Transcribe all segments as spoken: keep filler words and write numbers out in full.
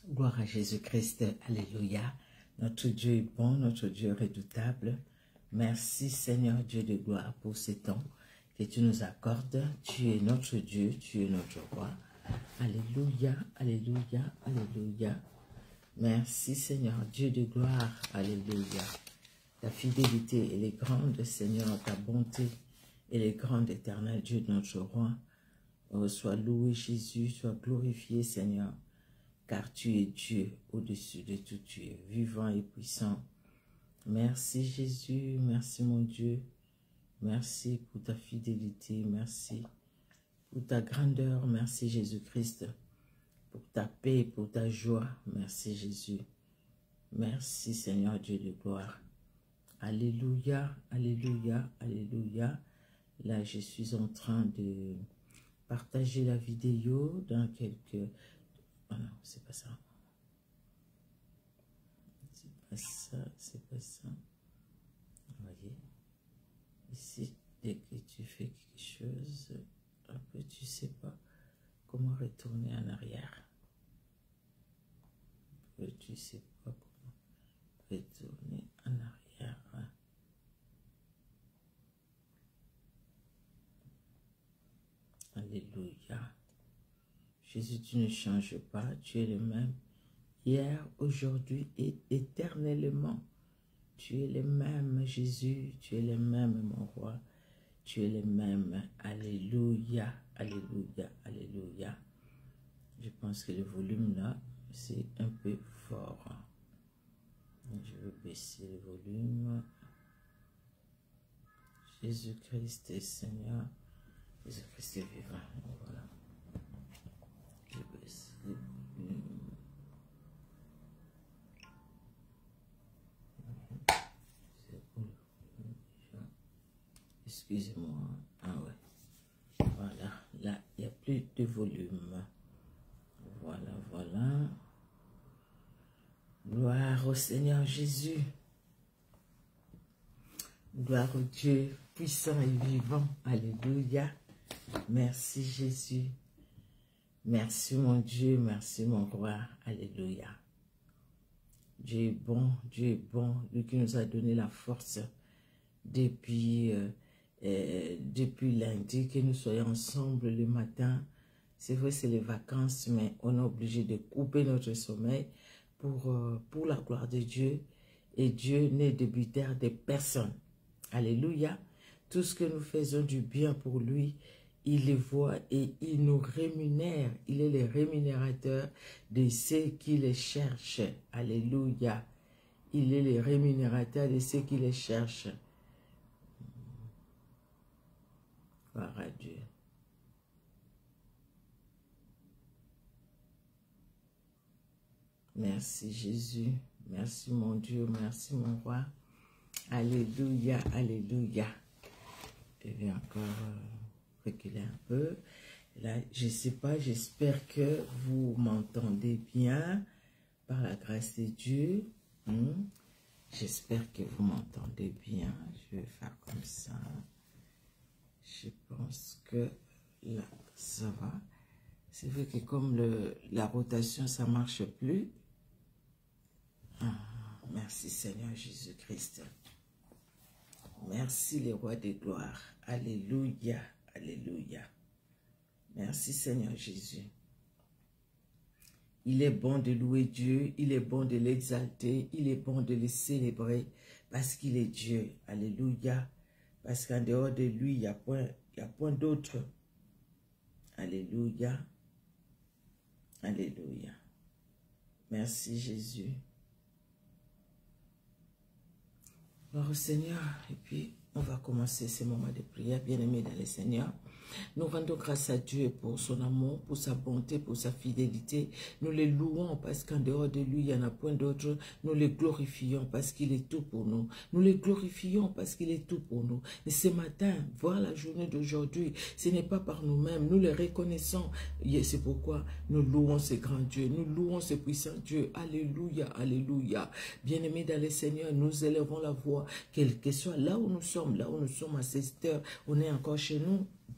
Gloire à Jésus-Christ, alléluia. Notre Dieu est bon, notre Dieu est redoutable. Merci Seigneur Dieu de gloire pour ces temps que tu nous accordes. Tu es notre Dieu, tu es notre roi. Alléluia, alléluia, alléluia. Merci Seigneur Dieu de gloire, alléluia. Ta fidélité, elle est grande Seigneur, ta bonté, elle est grande éternel Dieu de notre roi. Oh, sois loué Jésus, sois glorifié Seigneur. Car tu es Dieu au-dessus de tout Dieu, vivant et puissant. Merci Jésus, merci mon Dieu. Merci pour ta fidélité, merci pour ta grandeur, merci Jésus-Christ. Pour ta paix, pour ta joie, merci Jésus. Merci Seigneur Dieu de gloire. Alléluia, alléluia, alléluia. Là, je suis en train de partager la vidéo dans quelques... Oh non, c'est pas ça. C'est pas ça, c'est pas ça. Vous voyez, ici, dès que tu fais quelque chose, un peu, tu sais pas comment retourner en arrière. Un peu, tu sais pas comment retourner en arrière. Alléluia. Jésus, tu ne changes pas, tu es le même hier, aujourd'hui et éternellement. Tu es le même, Jésus, tu es le même, mon roi. Tu es le même. Alléluia, alléluia, alléluia. Je pense que le volume là, c'est un peu fort. Je vais baisser le volume. Jésus-Christ est Seigneur. Jésus-Christ est vivant. Voilà. Excusez-moi. Ah ouais. Voilà. Là, il n'y a plus de volume. Voilà, voilà. Gloire au Seigneur Jésus. Gloire au Dieu puissant et vivant. Alléluia. Merci Jésus. Merci mon Dieu, merci mon roi, alléluia. Dieu est bon, Dieu est bon, lui qui nous a donné la force depuis, euh, euh, depuis lundi, que nous soyons ensemble le matin. C'est vrai, c'est les vacances, mais on est obligé de couper notre sommeil pour, euh, pour la gloire de Dieu. Et Dieu n'est débiteur de personne. Alléluia. Tout ce que nous faisons du bien pour lui, il les voit et il nous rémunère. Il est le rémunérateur de ceux qui les cherchent. Alléluia. Il est le rémunérateur de ceux qui les cherchent. Gloire à Dieu. Merci Jésus. Merci mon Dieu. Merci mon roi. Alléluia. Alléluia. Je vais encore... reculer un peu. Là, je ne sais pas, j'espère que vous m'entendez bien par la grâce de Dieu. Hmm? J'espère que vous m'entendez bien. Je vais faire comme ça. Je pense que là, ça va. C'est vrai que comme le, la rotation, ça ne marche plus. Ah, merci Seigneur Jésus-Christ. Merci les rois des gloires. Alléluia. Alléluia. Merci Seigneur Jésus. Il est bon de louer Dieu, il est bon de l'exalter, il est bon de le célébrer parce qu'il est Dieu. Alléluia. Parce qu'en dehors de lui, il n'y a point, il y a point d'autre. Alléluia. Alléluia. Merci Jésus. Gloire au Seigneur. Et puis, on va commencer ce moment de prière, bien-aimés dans le Seigneur. Nous rendons grâce à Dieu pour son amour, pour sa bonté, pour sa fidélité. Nous les louons parce qu'en dehors de lui, il n'y en a point d'autre. Nous les glorifions parce qu'il est tout pour nous. Nous les glorifions parce qu'il est tout pour nous. Et ce matin, voir la journée d'aujourd'hui, ce n'est pas par nous-mêmes. Nous les reconnaissons. Et c'est pourquoi nous louons ce grand Dieu. Nous louons ce puissant Dieu. Alléluia, alléluia. Bien-aimés dans le Seigneur, nous élevons la voix. Quel que soit là où nous sommes, là où nous sommes à cette heure, on est encore chez nous.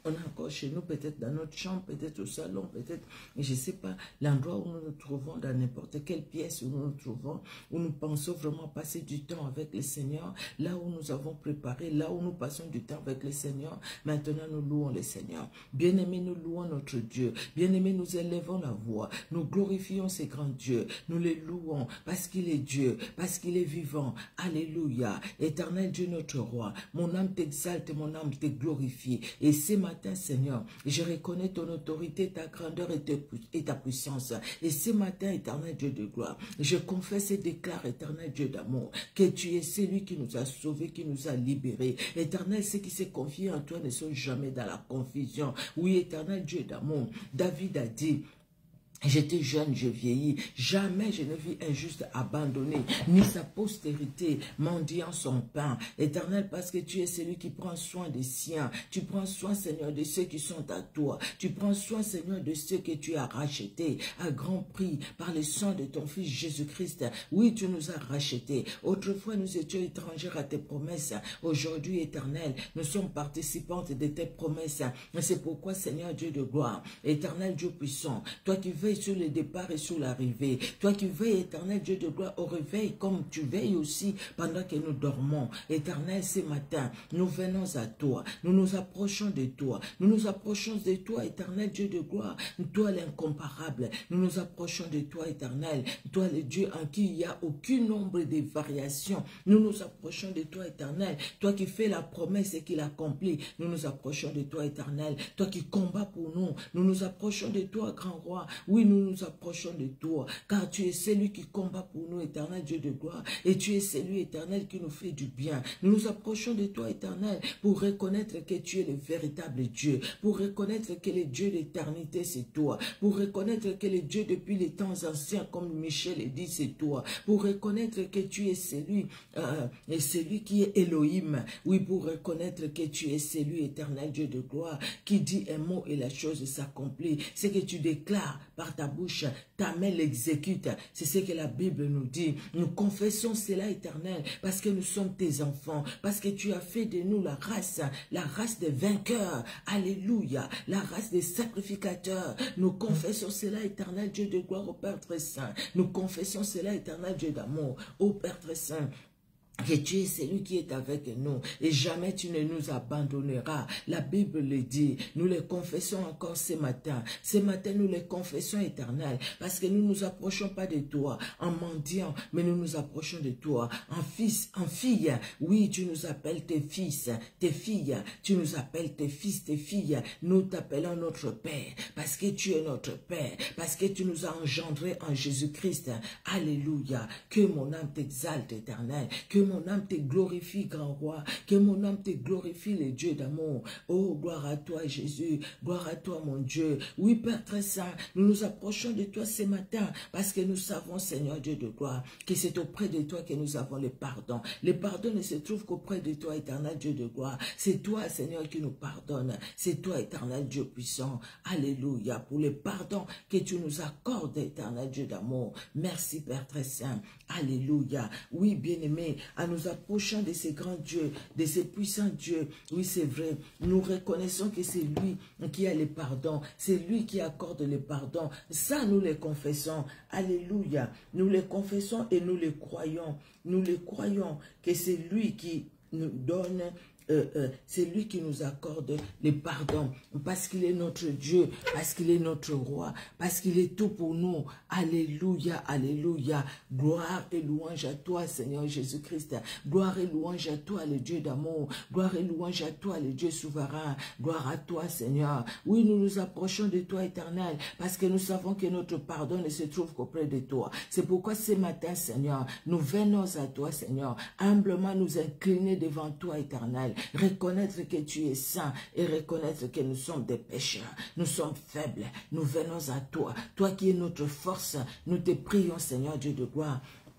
On est encore chez nous, peut-être dans notre chambre, peut-être au salon, peut-être, je ne sais pas, l'endroit où nous nous trouvons, dans n'importe quelle pièce où nous nous trouvons, où nous pensons vraiment passer du temps avec le Seigneur, là où nous avons préparé, là où nous passons du temps avec le Seigneur, maintenant nous louons le Seigneur. Bien-aimés, nous louons notre Dieu. Bien-aimés, nous élevons la voix. Nous glorifions ces grands dieux. Nous les louons parce qu'il est Dieu, parce qu'il est vivant. Alléluia. Éternel Dieu, notre roi, mon âme t'exalte, mon âme te glorifie. Et ce matin, Seigneur, je reconnais ton autorité, ta grandeur et, te, et ta puissance. Et ce matin, éternel Dieu de gloire, je confesse et déclare, éternel Dieu d'amour, que tu es celui qui nous a sauvés, qui nous a libérés. Éternel, ceux qui se confient en toi ne sont jamais dans la confusion. Oui, éternel Dieu d'amour, David a dit, j'étais jeune, je vieillis. Jamais je ne vis un juste abandonné, ni sa postérité mendiant son pain. Éternel, parce que tu es celui qui prend soin des siens. Tu prends soin, Seigneur, de ceux qui sont à toi. Tu prends soin, Seigneur, de ceux que tu as rachetés à grand prix par le sang de ton Fils Jésus-Christ. Oui, tu nous as rachetés. Autrefois, nous étions étrangers à tes promesses. Aujourd'hui, Éternel, nous sommes participantes de tes promesses. C'est pourquoi, Seigneur Dieu de gloire, Éternel Dieu puissant, toi qui veux sur le départ et sur l'arrivée. Toi qui veilles, éternel Dieu de gloire, au réveil, comme tu veilles aussi pendant que nous dormons. Éternel, ce matin, nous venons à toi. Nous nous approchons de toi. Nous nous approchons de toi, éternel Dieu de gloire. Toi, l'incomparable. Nous nous approchons de toi, éternel. Toi, le Dieu en qui il n'y a aucun nombre de variations. Nous nous approchons de toi, éternel. Toi qui fais la promesse et qui l'accomplit. Nous nous approchons de toi, éternel. Toi qui combats pour nous. Nous nous approchons de toi, grand roi. Oui, nous nous approchons de toi, car tu es celui qui combat pour nous, éternel Dieu de gloire, et tu es celui, éternel, qui nous fait du bien. Nous nous approchons de toi, éternel, pour reconnaître que tu es le véritable Dieu, pour reconnaître que le Dieu d'éternité, c'est toi, pour reconnaître que le Dieu depuis les temps anciens, comme Michel le dit, c'est toi, pour reconnaître que tu es celui, euh, et celui qui est Elohim, oui, pour reconnaître que tu es celui, éternel Dieu de gloire, qui dit un mot et la chose s'accomplit. C'est que tu déclares par ta bouche, ta main l'exécute. C'est ce que la Bible nous dit. Nous confessons cela, éternel, parce que nous sommes tes enfants, parce que tu as fait de nous la race, la race des vainqueurs. Alléluia, la race des sacrificateurs. Nous confessons cela, éternel Dieu de gloire, au Père très saint. Nous confessons cela, éternel Dieu d'amour, au Père très saint, que tu es celui qui est avec nous et jamais tu ne nous abandonneras. La Bible le dit, nous le confessons encore ce matin. Ce matin, nous le confessons, éternel, parce que nous ne nous approchons pas de toi en mendiant, mais nous nous approchons de toi en fils, en fille. Oui, tu nous appelles tes fils, tes filles, tu nous appelles tes fils, tes filles. Nous t'appelons notre Père, parce que tu es notre Père, parce que tu nous as engendrés en Jésus-Christ. Alléluia. Que mon âme t'exalte, éternel, que mon âme te glorifie, grand roi, que mon âme te glorifie, le Dieu d'amour. Oh, gloire à toi, Jésus, gloire à toi, mon Dieu. Oui, Père très saint, nous nous approchons de toi ce matin, parce que nous savons, Seigneur Dieu de gloire, que c'est auprès de toi que nous avons le pardon. Le pardon ne se trouve qu'auprès de toi, éternel Dieu de gloire. C'est toi, Seigneur, qui nous pardonne. C'est toi, éternel Dieu puissant. Alléluia, pour le pardon que tu nous accordes, éternel Dieu d'amour. Merci, Père très saint. Alléluia. Oui, bien-aimé, à nous approchant de ces grands dieux, de ces puissants dieux, oui, c'est vrai, nous reconnaissons que c'est lui qui a le pardon, c'est lui qui accorde le pardon. Ça, nous le confessons. Alléluia. Nous le confessons et nous le croyons. Nous le croyons que c'est lui qui nous donne Euh, euh, c'est lui qui nous accorde le pardon, parce qu'il est notre Dieu, parce qu'il est notre roi, parce qu'il est tout pour nous. Alléluia, alléluia. Gloire et louange à toi, Seigneur Jésus-Christ. Gloire et louange à toi, le Dieu d'amour. Gloire et louange à toi, le Dieu souverain. Gloire à toi, Seigneur. Oui, nous nous approchons de toi, éternel, parce que nous savons que notre pardon ne se trouve qu'auprès de toi. C'est pourquoi ce matin, Seigneur, nous venons à toi, Seigneur, humblement nous incliner devant toi, éternel. Reconnaître que tu es saint et reconnaître que nous sommes des pécheurs. Nous sommes faibles. Nous venons à toi. Toi qui es notre force, nous te prions, Seigneur Dieu de gloire,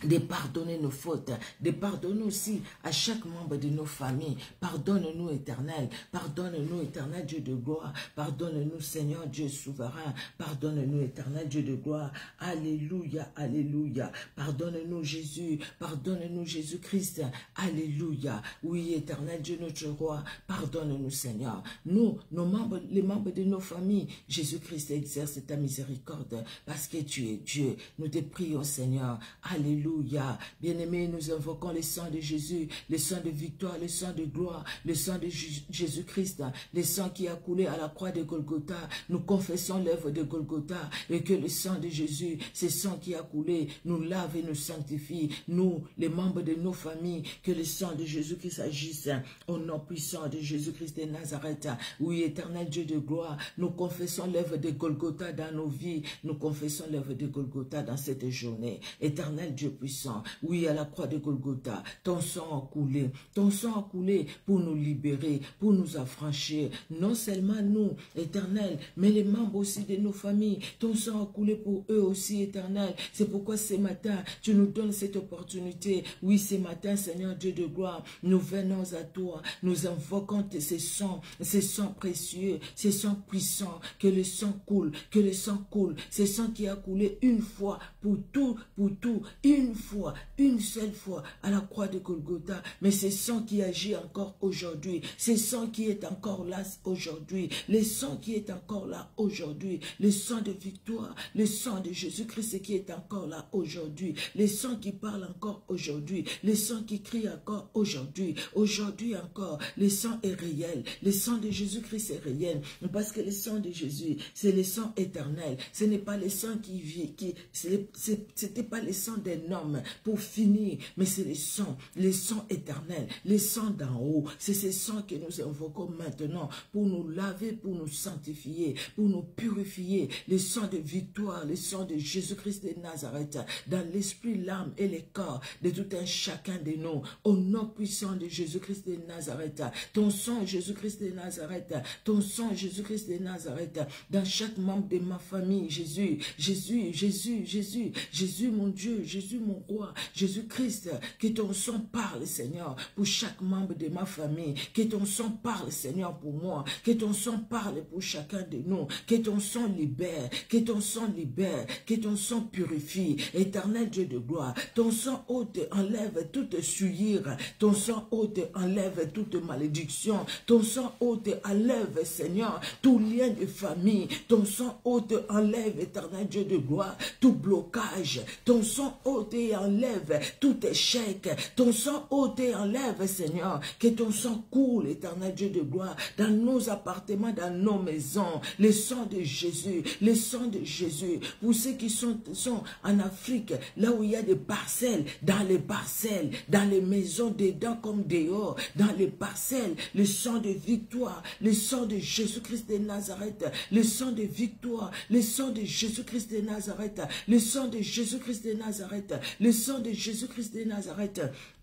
de pardonner nos fautes, de pardonner aussi à chaque membre de nos familles. Pardonne-nous, Éternel. Pardonne-nous, Éternel Dieu de gloire. Pardonne-nous, Seigneur Dieu souverain. Pardonne-nous, Éternel Dieu de gloire. Alléluia, alléluia. Pardonne-nous, Jésus. Pardonne-nous, Jésus-Christ. Alléluia. Oui, Éternel Dieu notre roi. Pardonne-nous, Seigneur. Nous, nos membres, les membres de nos familles, Jésus-Christ exerce ta miséricorde parce que tu es Dieu. Nous te prions, Seigneur. Alléluia. Alléluia. Bien-aimés, nous invoquons le sang de Jésus, le sang de victoire, le sang de gloire, le sang de Jésus-Christ, le sang qui a coulé à la croix de Golgotha. Nous confessons l'œuvre de Golgotha et que le sang de Jésus, ce sang qui a coulé, nous lave et nous sanctifie. Nous, les membres de nos familles, que le sang de Jésus-Christ agisse au nom puissant de Jésus-Christ de Nazareth. Oui, éternel Dieu de gloire, nous confessons l'œuvre de Golgotha dans nos vies. Nous confessons l'œuvre de Golgotha dans cette journée. Éternel Dieu puissant, oui, à la croix de Golgotha, ton sang a coulé, ton sang a coulé pour nous libérer, pour nous affranchir, non seulement nous, éternel, mais les membres aussi de nos familles, ton sang a coulé pour eux aussi, éternel. C'est pourquoi ce matin, tu nous donnes cette opportunité, oui, ce matin, Seigneur Dieu de gloire, nous venons à toi, nous invoquons ces sangs, ces sangs précieux, ces sangs puissants, que le sang coule, que le sang coule, ce sang qui a coulé une fois pour tout, pour tout, une fois, une seule fois à la croix de Golgotha, mais c'est sang qui agit encore aujourd'hui, c'est sang qui est encore là aujourd'hui, le sang qui est encore là aujourd'hui, le sang de victoire, le sang de Jésus-Christ qui est encore là aujourd'hui, le sang qui parle encore aujourd'hui, le sang qui crie encore aujourd'hui, aujourd'hui encore, le sang est réel, le sang de Jésus-Christ est réel, parce que le sang de Jésus, c'est le sang éternel, ce n'est pas le sang qui vit, qui, c'était pas le sang d'un homme pour finir, mais c'est le sang, le sang éternel, le sang d'en haut, c'est ce sang que nous invoquons maintenant pour nous laver, pour nous sanctifier, pour nous purifier, le sang de victoire, le sang de Jésus-Christ de Nazareth, dans l'esprit, l'âme et le corps de tout un chacun de nous, au nom puissant de Jésus-Christ de Nazareth, ton sang Jésus-Christ de Nazareth, ton sang Jésus-Christ de Nazareth, dans chaque membre de ma famille, Jésus, Jésus, Jésus, Jésus, Jésus mon Dieu, Jésus mon roi, Jésus-Christ, que ton sang parle, Seigneur, pour chaque membre de ma famille, que ton sang parle, Seigneur, pour moi, que ton sang parle pour chacun de nous, que ton sang libère, que ton sang libère, que ton sang purifie, éternel Dieu de gloire, ton sang ôte, enlève toute souillure, ton sang ôte, enlève toute malédiction, ton sang ôte, enlève, Seigneur, tout lien de famille, ton sang ôte, enlève, éternel Dieu de gloire, tout blocage, ton sang ôte et enlève tout échec, ton sang ôte et enlève, Seigneur, que ton sang coule, éternel Dieu de gloire, dans nos appartements, dans nos maisons, le sang de Jésus, le sang de Jésus, pour ceux qui sont, sont en Afrique, là où il y a des parcelles, dans les parcelles, dans les maisons, dedans comme dehors, dans les parcelles, le sang de victoire, le sang de Jésus-Christ de Nazareth, le sang de victoire, le sang de Jésus-Christ de Nazareth, le sang de Jésus-Christ de Nazareth, le sang de Jésus-Christ de Nazareth.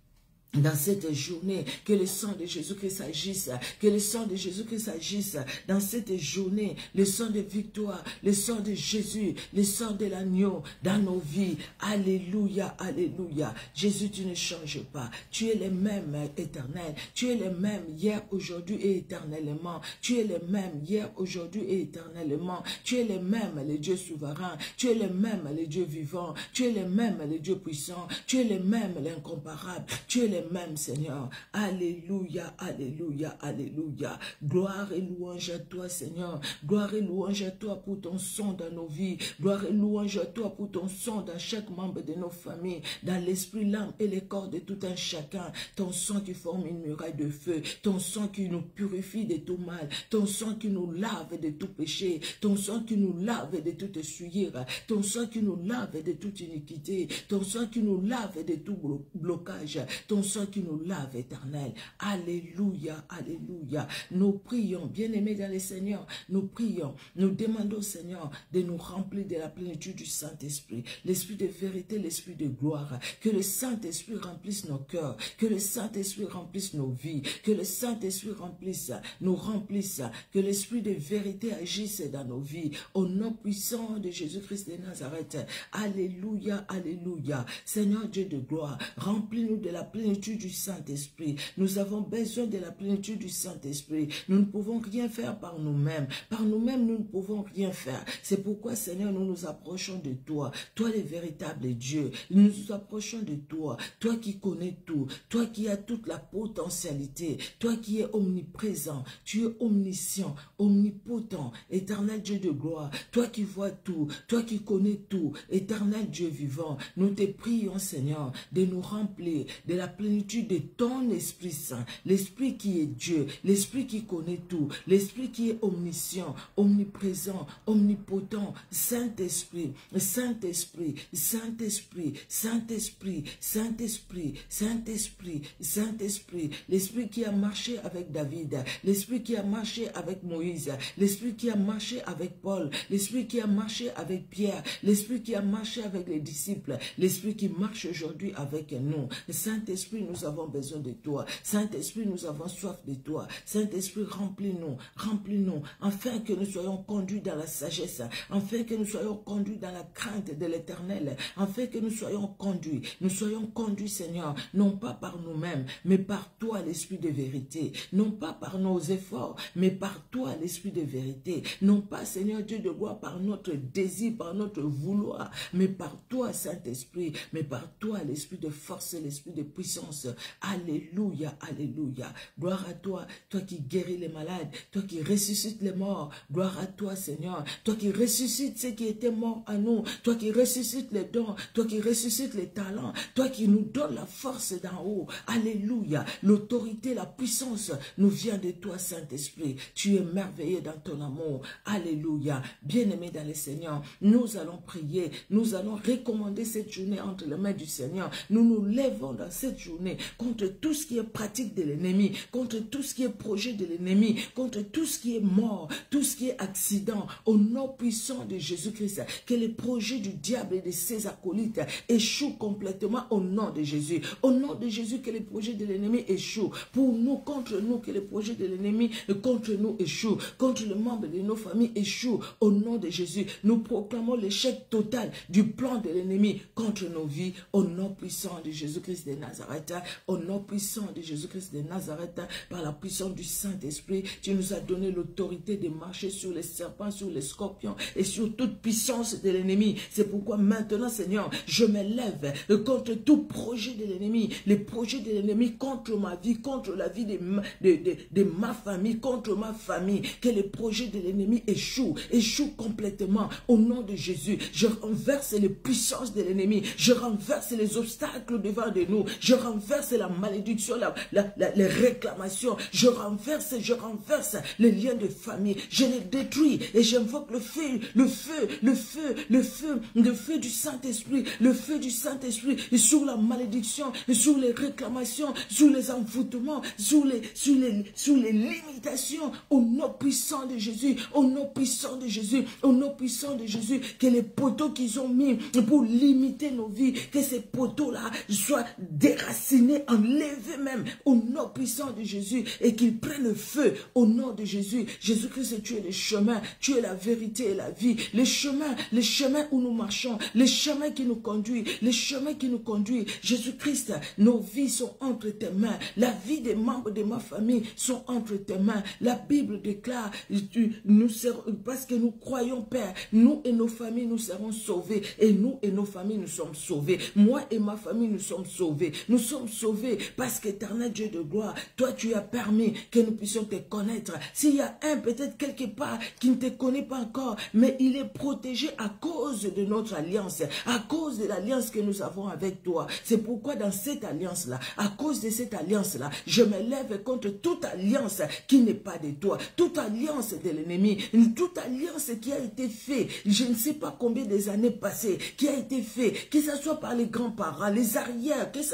Dans cette journée, que le sang de Jésus-Christ agisse, que le sang de Jésus-Christ agisse, dans cette journée, le sang de victoire, le sang de Jésus, le sang de l'agneau, dans nos vies. Alléluia, alléluia. Jésus, tu ne changes pas. Tu es le même éternel. Tu es le même hier, aujourd'hui et éternellement. Tu es le même hier, aujourd'hui et éternellement. Tu es le même, le Dieu souverain. Tu es le même, le Dieu vivant. Tu es le même, le Dieu puissant. Tu es le même, l'incomparable. Tu es le même, Seigneur. Alléluia, alléluia, alléluia. Gloire et louange à toi, Seigneur. Gloire et louange à toi pour ton sang dans nos vies. Gloire et louange à toi pour ton sang dans chaque membre de nos familles, dans l'esprit, l'âme et le corps de tout un chacun. Ton sang qui forme une muraille de feu. Ton sang qui nous purifie de tout mal. Ton sang qui nous lave de tout péché. Ton sang qui nous lave de toute souillure. Ton sang qui nous lave de toute iniquité. Ton sang qui nous lave de tout blocage. Ton sang qui nous lave, éternel. Alléluia, alléluia. Nous prions, bien-aimés dans le Seigneur, nous prions, nous demandons, Seigneur, de nous remplir de la plénitude du Saint-Esprit, l'Esprit de vérité, l'Esprit de gloire, que le Saint-Esprit remplisse nos cœurs, que le Saint-Esprit remplisse nos vies, que le Saint-Esprit remplisse, nous remplisse, que l'Esprit de vérité agisse dans nos vies, au nom puissant de Jésus-Christ de Nazareth. Alléluia, alléluia. Seigneur Dieu de gloire, remplis-nous de la plénitude du Saint-Esprit. Nous avons besoin de la plénitude du Saint-Esprit. Nous ne pouvons rien faire par nous-mêmes. Par nous-mêmes, nous ne pouvons rien faire. C'est pourquoi, Seigneur, nous nous approchons de toi, toi le véritable Dieu. Nous nous approchons de toi, toi qui connais tout, toi qui as toute la potentialité, toi qui es omniprésent, tu es omniscient, omnipotent, éternel Dieu de gloire, toi qui vois tout, toi qui connais tout, éternel Dieu vivant. Nous te prions, Seigneur, de nous remplir de la plénitude de ton Esprit Saint, l'Esprit qui est Dieu, l'Esprit qui connaît tout, l'Esprit qui est omniscient, omniprésent, omnipotent, Saint-Esprit, Saint-Esprit, Saint-Esprit, Saint-Esprit, Saint-Esprit, Saint-Esprit, Saint-Esprit, l'Esprit qui a marché avec David, l'Esprit qui a marché avec Moïse, l'Esprit qui a marché avec Paul, l'Esprit qui a marché avec Pierre, l'Esprit qui a marché avec les disciples, l'Esprit qui marche aujourd'hui avec nous. Saint-Esprit, nous avons besoin de toi. Saint-Esprit, nous avons soif de toi. Saint-Esprit, remplis-nous, remplis-nous, afin que nous soyons conduits dans la sagesse, afin que nous soyons conduits dans la crainte de l'Éternel, afin que nous soyons conduits, nous soyons conduits, Seigneur, non pas par nous-mêmes, mais par toi, l'Esprit de vérité, non pas par nos efforts, mais par toi, l'Esprit de vérité, non pas, Seigneur Dieu de gloire, par notre désir, par notre vouloir, mais par toi, Saint-Esprit, mais par toi, l'Esprit de force, l'Esprit de puissance. Alléluia, alléluia. Gloire à toi, toi qui guéris les malades, toi qui ressuscites les morts. Gloire à toi, Seigneur, toi qui ressuscites ceux qui étaient morts à nous, toi qui ressuscites les dons, toi qui ressuscites les talents, toi qui nous donnes la force d'en haut. Alléluia. L'autorité, la puissance nous vient de toi, Saint-Esprit. Tu es merveilleux dans ton amour. Alléluia. Bien-aimés dans le Seigneur, nous allons prier, nous allons recommander cette journée entre les mains du Seigneur. Nous nous lèvons dans cette journée contre tout ce qui est pratique de l'ennemi, contre tout ce qui est projet de l'ennemi, contre tout ce qui est mort, tout ce qui est accident, au nom puissant de Jésus-Christ. Que les projets du diable et de ses acolytes échouent complètement au nom de Jésus. Au nom de Jésus, que les projets de l'ennemi échouent. Pour nous, contre nous, que les projets de l'ennemi contre nous échouent. Contre les membres de nos familles échouent. Au nom de Jésus, nous proclamons l'échec total du plan de l'ennemi contre nos vies. Au nom puissant de Jésus-Christ de Nazareth. Au nom puissant de Jésus-Christ de Nazareth. Par la puissance du Saint-Esprit, tu nous as donné l'autorité de marcher sur les serpents, sur les scorpions et sur toute puissance de l'ennemi. C'est pourquoi maintenant, Seigneur, je me lève contre tout projet de l'ennemi, les projets de l'ennemi contre ma vie, contre la vie de ma, de, de, de ma famille, contre ma famille. Que les projets de l'ennemi échouent, échouent complètement au nom de Jésus. Je renverse les puissances de l'ennemi, je renverse les obstacles devant de nous, je renverse la malédiction, la, la, la, les réclamations, je renverse, je renverse les liens de famille, je les détruis et j'invoque le feu, le feu, le feu, le feu, le feu du Saint-Esprit, le feu du Saint-Esprit sur la malédiction, sur les réclamations, sur les envoûtements, sur les, sur les, sur les limitations, au nom puissant de Jésus, au nom puissant de Jésus, au nom puissant de Jésus, que les poteaux qu'ils ont mis pour limiter nos vies, que ces poteaux-là soient déracinés, enlevés même, au nom puissant de Jésus, et qu'ils prennent feu, au nom de Jésus. Jésus-Christ, tu es le chemin, tu es la vérité et la vie, les chemins, les chemins où nous marchons, les chemins qui nous conduisent, les chemins qui nous conduisent. Jésus-Christ, nos vies sont entre tes mains, la vie des membres de ma famille sont entre tes mains. La Bible déclare, tu, nous serons, parce que nous croyons, Père, nous et nos familles, nous serons sauvés, et nous et nos familles, nous sommes sauvés. Moi et ma famille, nous sommes sauvés. Nous sommes sauvés parce qu'éternel Dieu de gloire, toi, tu as permis que nous puissions te connaître. S'il y a un, peut-être quelque part, qui ne te connaît pas encore, mais il est protégé à cause de notre alliance, à cause de l'alliance que nous avons avec toi. C'est pourquoi dans cette alliance-là, à cause de cette alliance-là, je me lève contre toute alliance qui n'est pas de toi, toute alliance de l'ennemi, toute alliance qui a été faite, je ne sais pas combien des années passées, qui a été fait, que ce soit par les grands-parents, les arrières, que ce soit par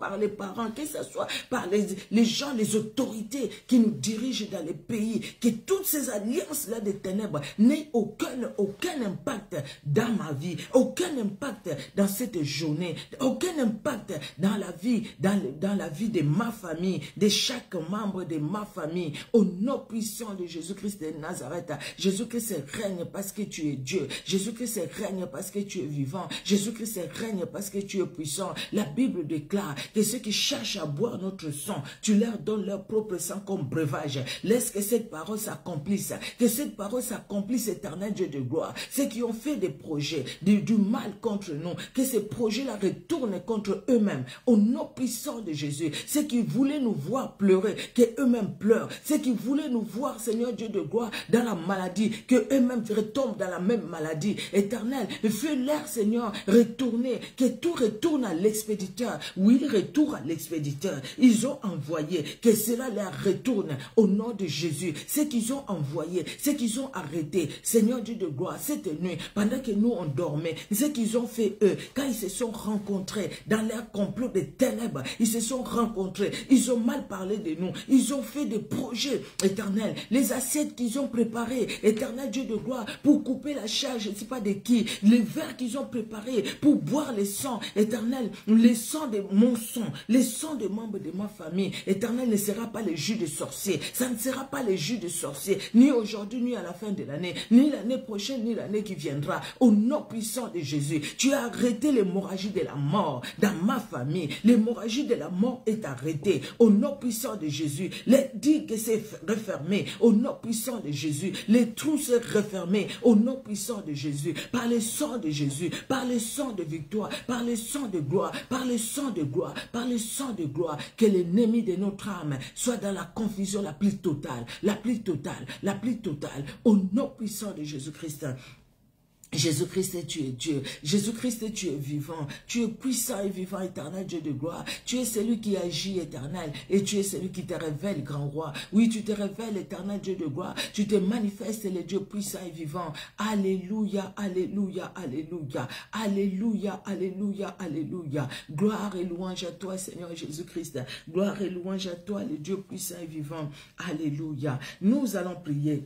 par les parents, que ce soit par les, les gens, les autorités qui nous dirigent dans les pays, que toutes ces alliances-là des ténèbres n'aient aucun, aucun impact dans ma vie, aucun impact dans cette journée, aucun impact dans la vie, dans, le, dans la vie de ma famille, de chaque membre de ma famille, au nom puissant de Jésus-Christ de Nazareth. Jésus-Christ règne parce que tu es Dieu. Jésus-Christ règne parce que tu es vivant. Jésus-Christ règne parce que tu es puissant. La Bible déclare que ceux qui cherchent à boire notre sang, tu leur donnes leur propre sang comme breuvage. Laisse que cette parole s'accomplisse. Que cette parole s'accomplisse, éternel Dieu de gloire. Ceux qui ont fait des projets, du, du mal contre nous, que ces projets-là retournent contre eux-mêmes. Au nom puissant de Jésus. Ceux qui voulaient nous voir pleurer, que eux-mêmes pleurent. Ceux qui voulaient nous voir, Seigneur Dieu de gloire, dans la maladie, que eux-mêmes retombent dans la même maladie. Éternel, fais-leur, Seigneur, retourner, que tout retourne à l'expéditeur. Oui, retourne à l'expéditeur. Ils ont envoyé, que cela leur retourne au nom de Jésus. Ce qu'ils ont envoyé, ce qu'ils ont arrêté, Seigneur Dieu de gloire, cette nuit, pendant que nous on dormait, ce qu'ils ont fait eux, quand ils se sont rencontrés dans leur complot de ténèbres, ils se sont rencontrés, ils ont mal parlé de nous, ils ont fait des projets éternels, les assiettes qu'ils ont préparées, éternel Dieu de gloire, pour couper la chair, je ne sais pas de qui, les verres qu'ils ont préparés pour boire les sangs, éternel, les sangs de mon sang, les sangs des membres de ma famille, éternel, ne sera pas le jus de sorcier, ça ne sera pas le jus de sorcier, ni aujourd'hui, ni à la fin de l'année, ni l'année prochaine, ni l'année qui viendra, au nom puissant de Jésus. Tu as arrêté l'hémorragie de la mort dans ma famille, l'hémorragie de la mort est arrêtée, au nom puissant de Jésus. Les digues s'est refermées, au nom puissant de Jésus. Les trous s'est refermés, au nom puissant de Jésus. Par le sang de Jésus, par le sang de victoire, par le sang de gloire, par le sang de gloire, par le sang de gloire, que l'ennemi de notre âme soit dans la confusion la plus totale, la plus totale, la plus totale, au nom puissant de Jésus-Christ. Jésus-Christ, tu es Dieu. Jésus-Christ, tu es vivant. Tu es puissant et vivant, éternel Dieu de gloire. Tu es celui qui agit, éternel. Et tu es celui qui te révèle, grand roi. Oui, tu te révèles, éternel Dieu de gloire. Tu te manifestes, le Dieu puissant et vivant. Alléluia, alléluia, alléluia. Alléluia, alléluia, alléluia. Gloire et louange à toi, Seigneur Jésus-Christ. Gloire et louange à toi, le Dieu puissant et vivant. Alléluia. Nous allons prier.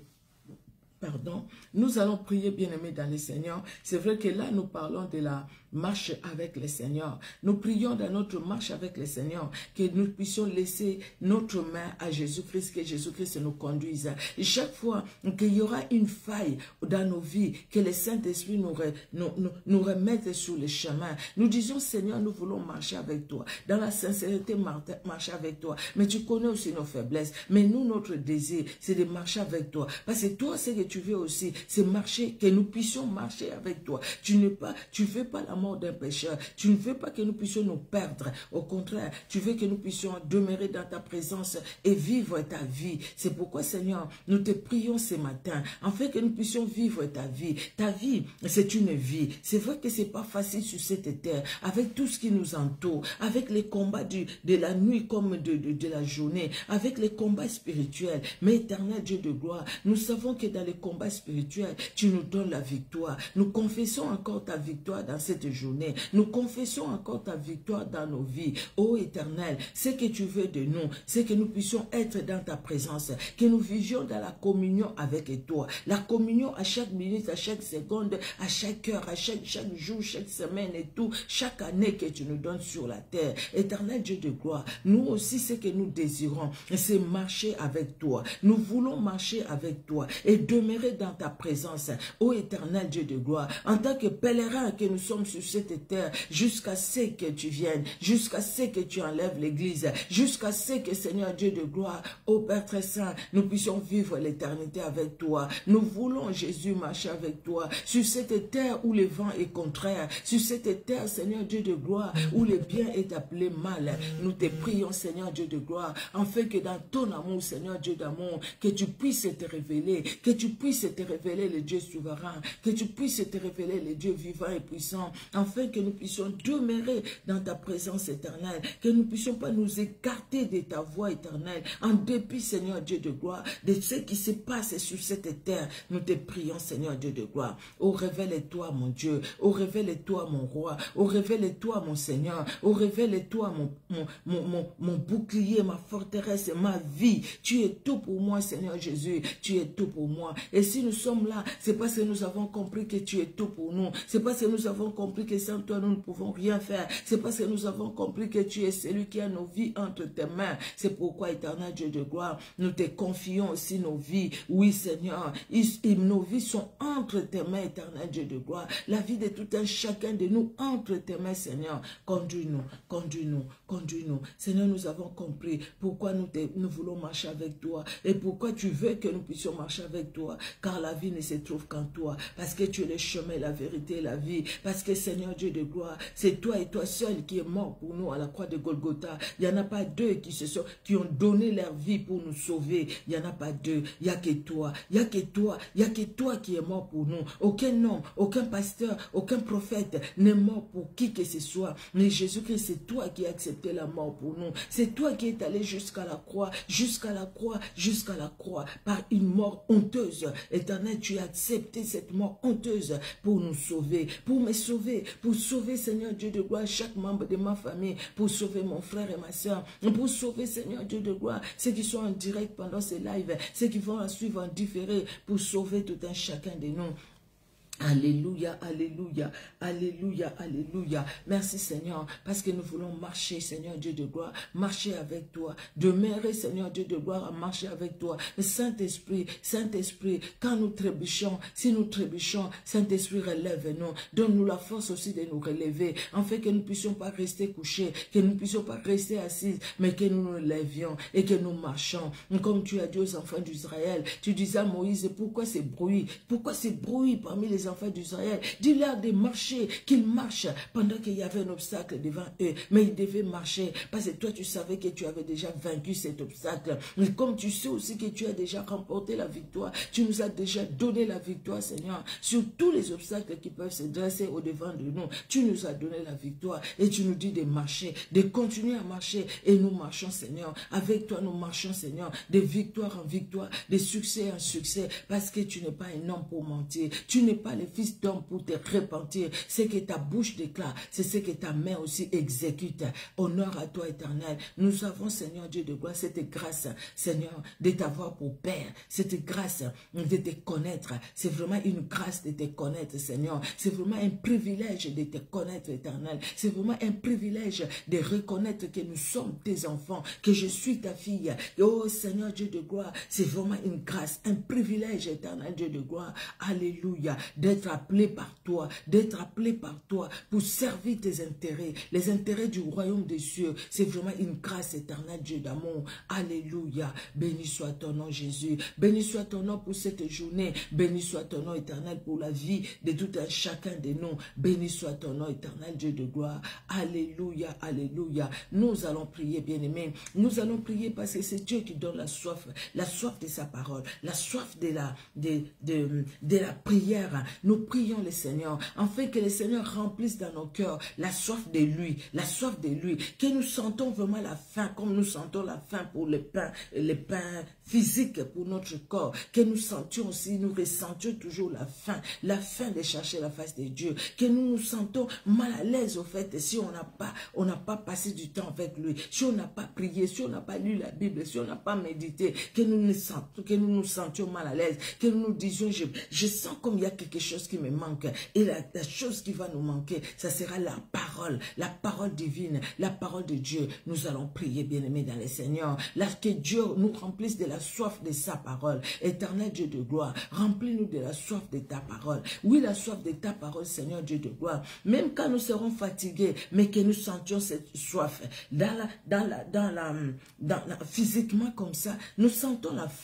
Pardon, nous allons prier, bien-aimés dans le Seigneur. C'est vrai que là, nous parlons de la marche avec le Seigneur. Nous prions dans notre marche avec le Seigneur que nous puissions laisser notre main à Jésus-Christ, que Jésus-Christ nous conduise. Et chaque fois qu'il y aura une faille dans nos vies, que le Saint-Esprit nous, nous, nous, nous remette sur le chemin, nous disons, Seigneur, nous voulons marcher avec toi. Dans la sincérité, marcher avec toi. Mais tu connais aussi nos faiblesses. Mais nous, notre désir, c'est de marcher avec toi. Parce que toi, c'est que tu veux aussi, c'est marcher, que nous puissions marcher avec toi. Tu ne pas, tu veux pas la mort d'un pécheur. Tu ne veux pas que nous puissions nous perdre. Au contraire, tu veux que nous puissions demeurer dans ta présence et vivre ta vie. C'est pourquoi, Seigneur, nous te prions ce matin, afin que nous puissions vivre ta vie. Ta vie, c'est une vie. C'est vrai que c'est pas facile sur cette terre, avec tout ce qui nous entoure, avec les combats du, de la nuit comme de, de, de la journée, avec les combats spirituels. Mais éternel Dieu de gloire, nous savons que dans les combat spirituel, tu nous donnes la victoire. Nous confessons encore ta victoire dans cette journée. Nous confessons encore ta victoire dans nos vies. Ô Éternel, ce que tu veux de nous, c'est que nous puissions être dans ta présence, que nous vivions dans la communion avec toi. La communion à chaque minute, à chaque seconde, à chaque heure, à chaque, chaque jour, chaque semaine et tout, chaque année que tu nous donnes sur la terre. Éternel Dieu de gloire, nous aussi, ce que nous désirons, c'est marcher avec toi. Nous voulons marcher avec toi et demeurer dans ta présence, ô éternel Dieu de gloire, en tant que pèlerins que nous sommes sur cette terre, jusqu'à ce que tu viennes, jusqu'à ce que tu enlèves l'église, jusqu'à ce que, Seigneur Dieu de gloire, ô Père très saint, nous puissions vivre l'éternité avec toi. Nous voulons, Jésus, marcher avec toi, sur cette terre où le vent est contraire, sur cette terre, Seigneur Dieu de gloire, où le bien est appelé mal. Nous te prions, Seigneur Dieu de gloire, afin que dans ton amour, Seigneur Dieu d'amour, que tu puisses te révéler, que tu puisses te révéler le Dieu souverain, que tu puisses te révéler le Dieu vivant et puissant, afin que nous puissions demeurer dans ta présence éternelle, que nous ne puissions pas nous écarter de ta voix éternelle, en dépit, Seigneur Dieu de gloire, de ce qui se passe sur cette terre. Nous te prions, Seigneur Dieu de gloire. Oh, révèle-toi, mon Dieu. Oh, révèle-toi, mon roi. Oh, révèle-toi, mon Seigneur. Oh, révèle-toi, mon, mon, mon, mon, mon bouclier, ma forteresse, ma vie. Tu es tout pour moi, Seigneur Jésus. Tu es tout pour moi. Et si nous sommes là, c'est parce que nous avons compris que tu es tout pour nous. C'est parce que nous avons compris que sans toi, nous ne pouvons rien faire. C'est parce que nous avons compris que tu es celui qui a nos vies entre tes mains. C'est pourquoi, éternel Dieu de gloire, nous te confions aussi nos vies. Oui, Seigneur, ils, ils, nos vies sont entre tes mains, éternel Dieu de gloire. La vie de tout un chacun de nous entre tes mains, Seigneur. Conduis-nous, conduis-nous, conduis-nous. Seigneur, nous avons compris pourquoi nous, te, nous voulons marcher avec toi et pourquoi tu veux que nous puissions marcher avec toi. Car la vie ne se trouve qu'en toi. Parce que tu es le chemin, la vérité et la vie. Parce que, Seigneur Dieu de gloire, c'est toi et toi seul qui est mort pour nous à la croix de Golgotha. Il n'y en a pas deux qui, se sont, qui ont donné leur vie pour nous sauver. Il n'y en a pas deux. Il n'y a que toi. Il n'y a que toi. Il n'y a que toi qui est mort pour nous. Aucun homme, aucun pasteur, aucun prophète n'est mort pour qui que ce soit. Mais Jésus-Christ, c'est toi qui as accepté la mort pour nous. C'est toi qui es allé jusqu'à la croix, jusqu'à la croix, jusqu'à la croix, par une mort honteuse. Éternel, tu as accepté cette mort honteuse pour nous sauver, pour me sauver, pour sauver, Seigneur Dieu de gloire, chaque membre de ma famille, pour sauver mon frère et ma soeur, pour sauver, Seigneur Dieu de gloire, ceux qui sont en direct pendant ces lives, ceux qui vont en suivre en différé, pour sauver tout un chacun de nous. Alléluia, alléluia, alléluia, alléluia. Merci Seigneur, parce que nous voulons marcher, Seigneur Dieu de gloire, marcher avec toi, demeurer, Seigneur Dieu de gloire, à marcher avec toi. Saint-Esprit, Saint-Esprit, quand nous trébuchons, si nous trébuchons, Saint-Esprit, relève-nous, donne-nous la force aussi de nous relever, afin que nous ne puissions pas rester couchés, que nous ne puissions pas rester assis, mais que nous nous lèvions et que nous marchions. Comme tu as dit aux enfants d'Israël, tu disais à Moïse, pourquoi ces bruits, pourquoi ces bruits parmi les enfants d'Israël, dis-leur de marcher, qu'ils marchent pendant qu'il y avait un obstacle devant eux, mais ils devaient marcher, parce que toi tu savais que tu avais déjà vaincu cet obstacle, mais comme tu sais aussi que tu as déjà remporté la victoire, tu nous as déjà donné la victoire, Seigneur, sur tous les obstacles qui peuvent se dresser au-devant de nous, tu nous as donné la victoire, et tu nous dis de marcher, de continuer à marcher, et nous marchons, Seigneur, avec toi nous marchons, Seigneur, de victoire en victoire, de succès en succès, parce que tu n'es pas un homme pour mentir, tu n'es pas le fils d'homme pour te repentir. Ce que ta bouche déclare, c'est ce que ta main aussi exécute. Honneur à toi, éternel. Nous avons, Seigneur Dieu de gloire, cette grâce, Seigneur, de t'avoir pour Père. Cette grâce de te connaître. C'est vraiment une grâce de te connaître, Seigneur. C'est vraiment un privilège de te connaître, éternel. C'est vraiment un privilège de reconnaître que nous sommes tes enfants, que je suis ta fille. Oh, Seigneur Dieu de gloire, c'est vraiment une grâce, un privilège, éternel Dieu de gloire. Alléluia. D'être appelé par toi, d'être appelé par toi pour servir tes intérêts, les intérêts du royaume des cieux. C'est vraiment une grâce éternelle, Dieu d'amour. Alléluia. Béni soit ton nom, Jésus. Béni soit ton nom pour cette journée. Béni soit ton nom éternel pour la vie de tout un chacun de nous. Béni soit ton nom éternel, Dieu de gloire. Alléluia, alléluia. Nous allons prier, bien-aimés. Nous allons prier parce que c'est Dieu qui donne la soif, la soif de sa parole, la soif de la, de, de, de la prière. Nous prions le Seigneur, afin que le Seigneur remplisse dans nos cœurs la soif de lui, la soif de lui, que nous sentons vraiment la faim, comme nous sentons la faim pour le pain, le pain physique pour notre corps, que nous sentions aussi, nous ressentions toujours la faim, la faim de chercher la face de Dieu, que nous nous sentons mal à l'aise au fait, si on n'a pas, on n'a pas passé du temps avec lui, si on n'a pas prié, si on n'a pas lu la Bible, si on n'a pas médité, que nous nous sentons, que nous nous sentions mal à l'aise, que nous nous disions, je, je sens comme il y a quelque chose qui me manque, et la, la chose qui va nous manquer, ça sera la parole, la parole divine, la parole de Dieu. Nous allons prier, bien-aimés dans le Seigneur, là que Dieu nous remplisse de la soif de sa parole. Éternel Dieu de gloire, remplis-nous de la soif de ta parole. Oui, la soif de ta parole, Seigneur Dieu de gloire. Même quand nous serons fatigués, mais que nous sentions cette soif, dans la, dans la, dans la, dans la, physiquement comme ça, nous sentons la faim.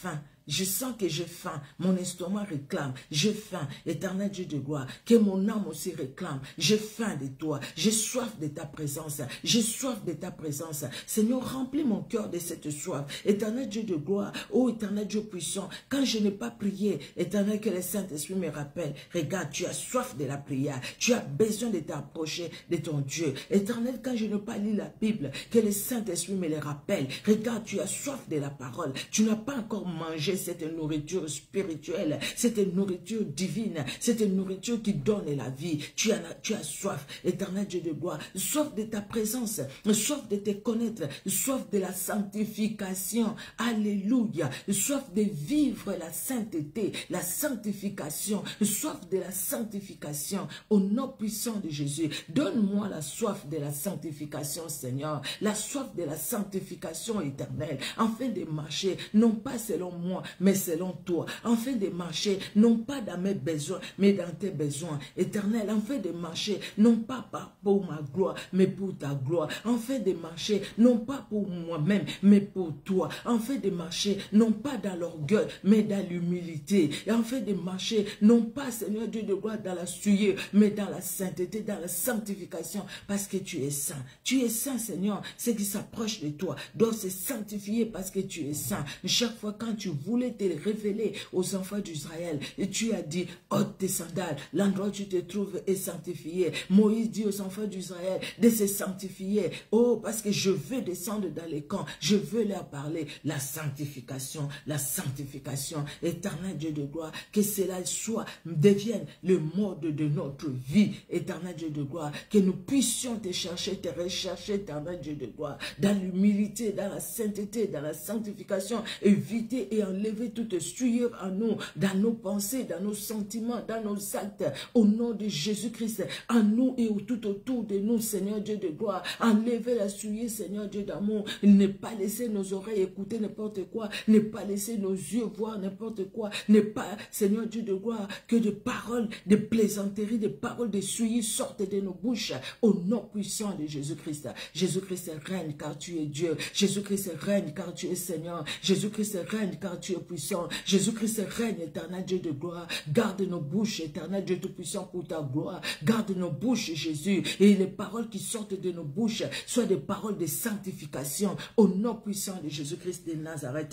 Je sens que j'ai faim. Mon estomac réclame. J'ai faim. Éternel Dieu de gloire. Que mon âme aussi réclame. J'ai faim de toi. J'ai soif de ta présence. J'ai soif de ta présence. Seigneur, remplis mon cœur de cette soif. Éternel Dieu de gloire. Oh, éternel Dieu puissant. Quand je n'ai pas prié, éternel, que le Saint-Esprit me rappelle. Regarde, tu as soif de la prière. Tu as besoin de t'approcher de ton Dieu. Éternel, quand je n'ai pas lu la Bible, que le Saint-Esprit me le rappelle. Regarde, tu as soif de la parole. Tu n'as pas encore mangé cette nourriture spirituelle, cette nourriture divine, cette nourriture qui donne la vie. Tu as, tu as soif, éternel Dieu de gloire, soif de ta présence, soif de te connaître, soif de la sanctification. Alléluia. Soif de vivre la sainteté, la sanctification, soif de la sanctification au nom puissant de Jésus. Donne-moi la soif de la sanctification, Seigneur, la soif de la sanctification éternelle, afin de marcher, non pas selon moi, mais selon toi, afin de marcher, non pas dans mes besoins, mais dans tes besoins, éternel, afin de marcher, non pas pour ma gloire, mais pour ta gloire, afin de marcher, non pas pour moi-même, mais pour toi, afin de marcher, non pas dans l'orgueil, mais dans l'humilité, et afin de marcher, non pas, Seigneur Dieu de gloire, dans la souillure, mais dans la sainteté, dans la sanctification, parce que tu es saint. Tu es saint, Seigneur. Ce qui s'approche de toi doit se sanctifier parce que tu es saint. Chaque fois quand tu voulais te révéler aux enfants d'Israël, et tu as dit, ôte tes sandales, l'endroit où tu te trouves est sanctifié. Moïse dit aux enfants d'Israël de se sanctifier. Oh, parce que je veux descendre dans les camps, je veux leur parler. La sanctification, la sanctification, éternel Dieu de gloire, que cela soit, devienne le mode de notre vie, éternel Dieu de gloire, que nous puissions te chercher, te rechercher, éternel Dieu de gloire, dans l'humilité, dans la sainteté, dans la sanctification, éviter et enlever toute souillure en nous, dans nos pensées, dans nos sentiments, dans nos actes, au nom de Jésus-Christ, en nous et tout autour de nous, Seigneur Dieu de gloire, enlever la souillure, Seigneur Dieu d'amour, ne pas laisser nos oreilles écouter n'importe quoi, ne pas laisser nos yeux voir n'importe quoi, ne pas, Seigneur Dieu de gloire, que de paroles, de plaisanteries, de paroles de souillure sortent de nos bouches, au nom puissant de Jésus-Christ. Jésus-Christ règne car tu es Dieu. Jésus-Christ règne car tu es Seigneur. Jésus-Christ règne car tu es puissant. Jésus-Christ règne, éternel Dieu de gloire. Garde nos bouches, éternel Dieu tout-puissant, pour ta gloire. Garde nos bouches, Jésus. Et les paroles qui sortent de nos bouches soient des paroles de sanctification, au nom puissant de Jésus-Christ de Nazareth.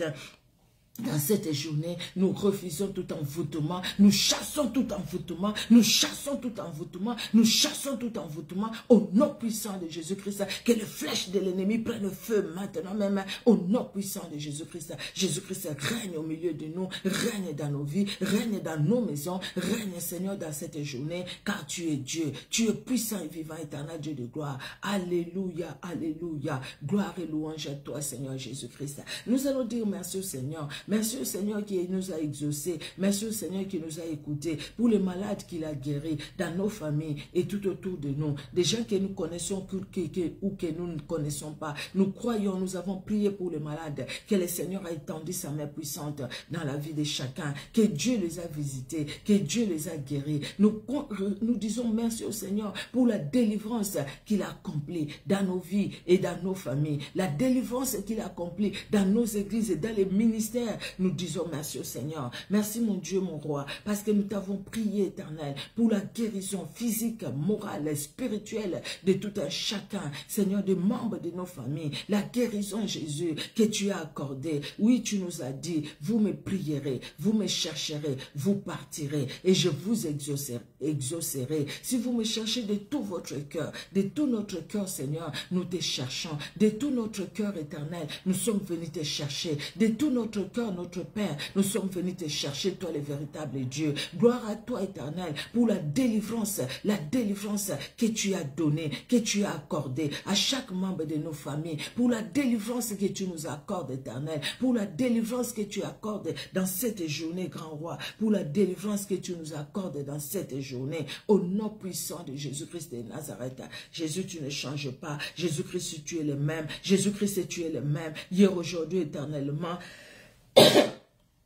Dans cette journée, nous refusons tout envoûtement, nous chassons tout envoûtement, nous chassons tout envoûtement, nous chassons tout envoûtement au nom puissant de Jésus-Christ. Que les flèches de l'ennemi prennent feu maintenant même au nom puissant de Jésus-Christ. Jésus-Christ règne au milieu de nous, règne dans nos vies, règne dans nos maisons, règne Seigneur dans cette journée, car tu es Dieu, tu es puissant et vivant, éternel Dieu de gloire. Alléluia, alléluia, gloire et louange à toi Seigneur Jésus-Christ. Nous allons dire merci au Seigneur. Merci au Seigneur qui nous a exaucés. Merci au Seigneur qui nous a écoutés. Pour les malades qu'il a guéris dans nos familles et tout autour de nous. Des gens que nous connaissons que, que, que, ou que nous ne connaissons pas. Nous croyons, nous avons prié pour les malades. Que le Seigneur a étendu sa main puissante dans la vie de chacun. Que Dieu les a visités. Que Dieu les a guéris. Nous, nous disons merci au Seigneur pour la délivrance qu'il a accomplie dans nos vies et dans nos familles. La délivrance qu'il a accomplie dans nos églises et dans les ministères. Nous disons merci au Seigneur. Merci mon Dieu, mon roi, parce que nous t'avons prié, éternel, pour la guérison physique, morale, spirituelle de tout un chacun, Seigneur, des membres de nos familles. La guérison, Jésus, que tu as accordée. Oui, tu nous as dit, vous me prierez, vous me chercherez, vous partirez et je vous exaucerai. exaucerai. Si vous me cherchez de tout votre cœur, de tout notre cœur, Seigneur, nous te cherchons. De tout notre cœur éternel, nous sommes venus te chercher. De tout notre cœur, notre Père, nous sommes venus te chercher, toi le véritable Dieu. Gloire à toi éternel pour la délivrance, la délivrance que tu as donnée, que tu as accordée à chaque membre de nos familles, pour la délivrance que tu nous accordes éternel, pour la délivrance que tu accordes dans cette journée, grand roi, pour la délivrance que tu nous accordes dans cette journée, au nom puissant de Jésus-Christ de Nazareth. Jésus, tu ne changes pas. Jésus-Christ, tu es le même. Jésus-Christ, tu es le même. Hier, aujourd'hui, éternellement.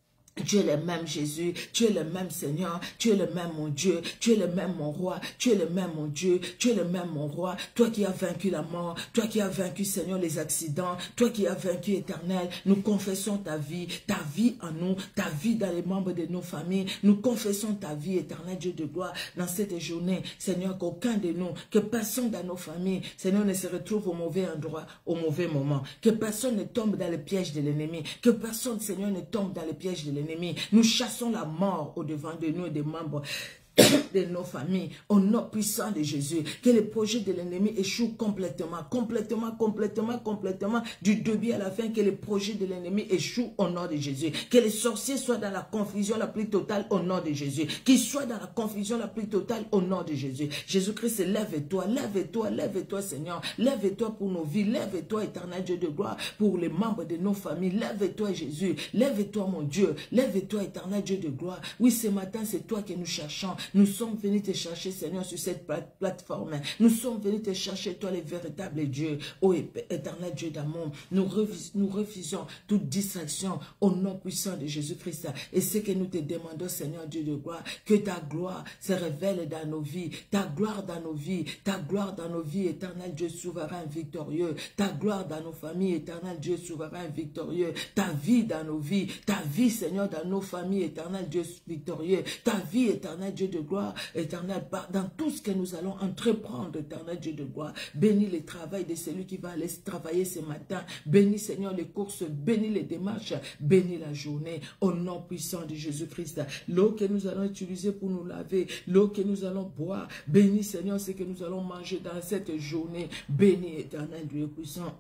Tu es le même Jésus, tu es le même Seigneur, tu es le même mon Dieu, tu es le même mon roi, tu es le même mon Dieu, tu es le même mon roi, toi qui as vaincu la mort, toi qui as vaincu Seigneur les accidents, toi qui as vaincu Éternel, nous confessons ta vie, ta vie en nous, ta vie dans les membres de nos familles, nous confessons ta vie Éternel Dieu de gloire dans cette journée, Seigneur, qu'aucun de nous, que personne dans nos familles, Seigneur, ne se retrouve au mauvais endroit, au mauvais moment, que personne ne tombe dans le piège de l'ennemi, que personne Seigneur ne tombe dans le piège de l'ennemi. Nous chassons la mort au-devant de nous et des membres de nos familles, au nom puissant de Jésus, que les projets de l'ennemi échouent complètement, complètement, complètement, complètement, du début à la fin, que les projets de l'ennemi échouent au nom de Jésus, que les sorciers soient dans la confusion la plus totale au nom de Jésus, qu'ils soient dans la confusion la plus totale au nom de Jésus. Jésus-Christ, lève-toi, lève-toi, lève-toi Seigneur, lève-toi pour nos vies, lève-toi Éternel Dieu de gloire, pour les membres de nos familles, lève-toi Jésus, lève-toi mon Dieu, lève-toi Éternel Dieu de gloire. Oui, ce matin, c'est toi que nous cherchons. Nous sommes venus te chercher, Seigneur, sur cette plateforme. Nous sommes venus te chercher, toi, les véritables dieux, ô éternel Dieu d'amour. Nous, refus, nous refusons toute distraction au nom puissant de Jésus-Christ. Et ce que nous te demandons, Seigneur Dieu de gloire, que ta gloire se révèle dans nos vies, ta gloire dans nos vies, ta gloire dans nos vies, éternel Dieu souverain victorieux, ta gloire dans nos familles, éternel Dieu souverain victorieux, ta vie dans nos vies, ta vie, Seigneur, dans nos familles, éternel Dieu victorieux, ta vie, éternel Dieu de gloire, éternel, dans tout ce que nous allons entreprendre, éternel Dieu de gloire. Bénis le travail de celui qui va aller travailler ce matin. Bénis, Seigneur, les courses, bénis les démarches, bénis la journée, au nom puissant de Jésus-Christ. L'eau que nous allons utiliser pour nous laver, l'eau que nous allons boire, bénis, Seigneur, ce que nous allons manger dans cette journée. Bénis, éternel Dieu puissant.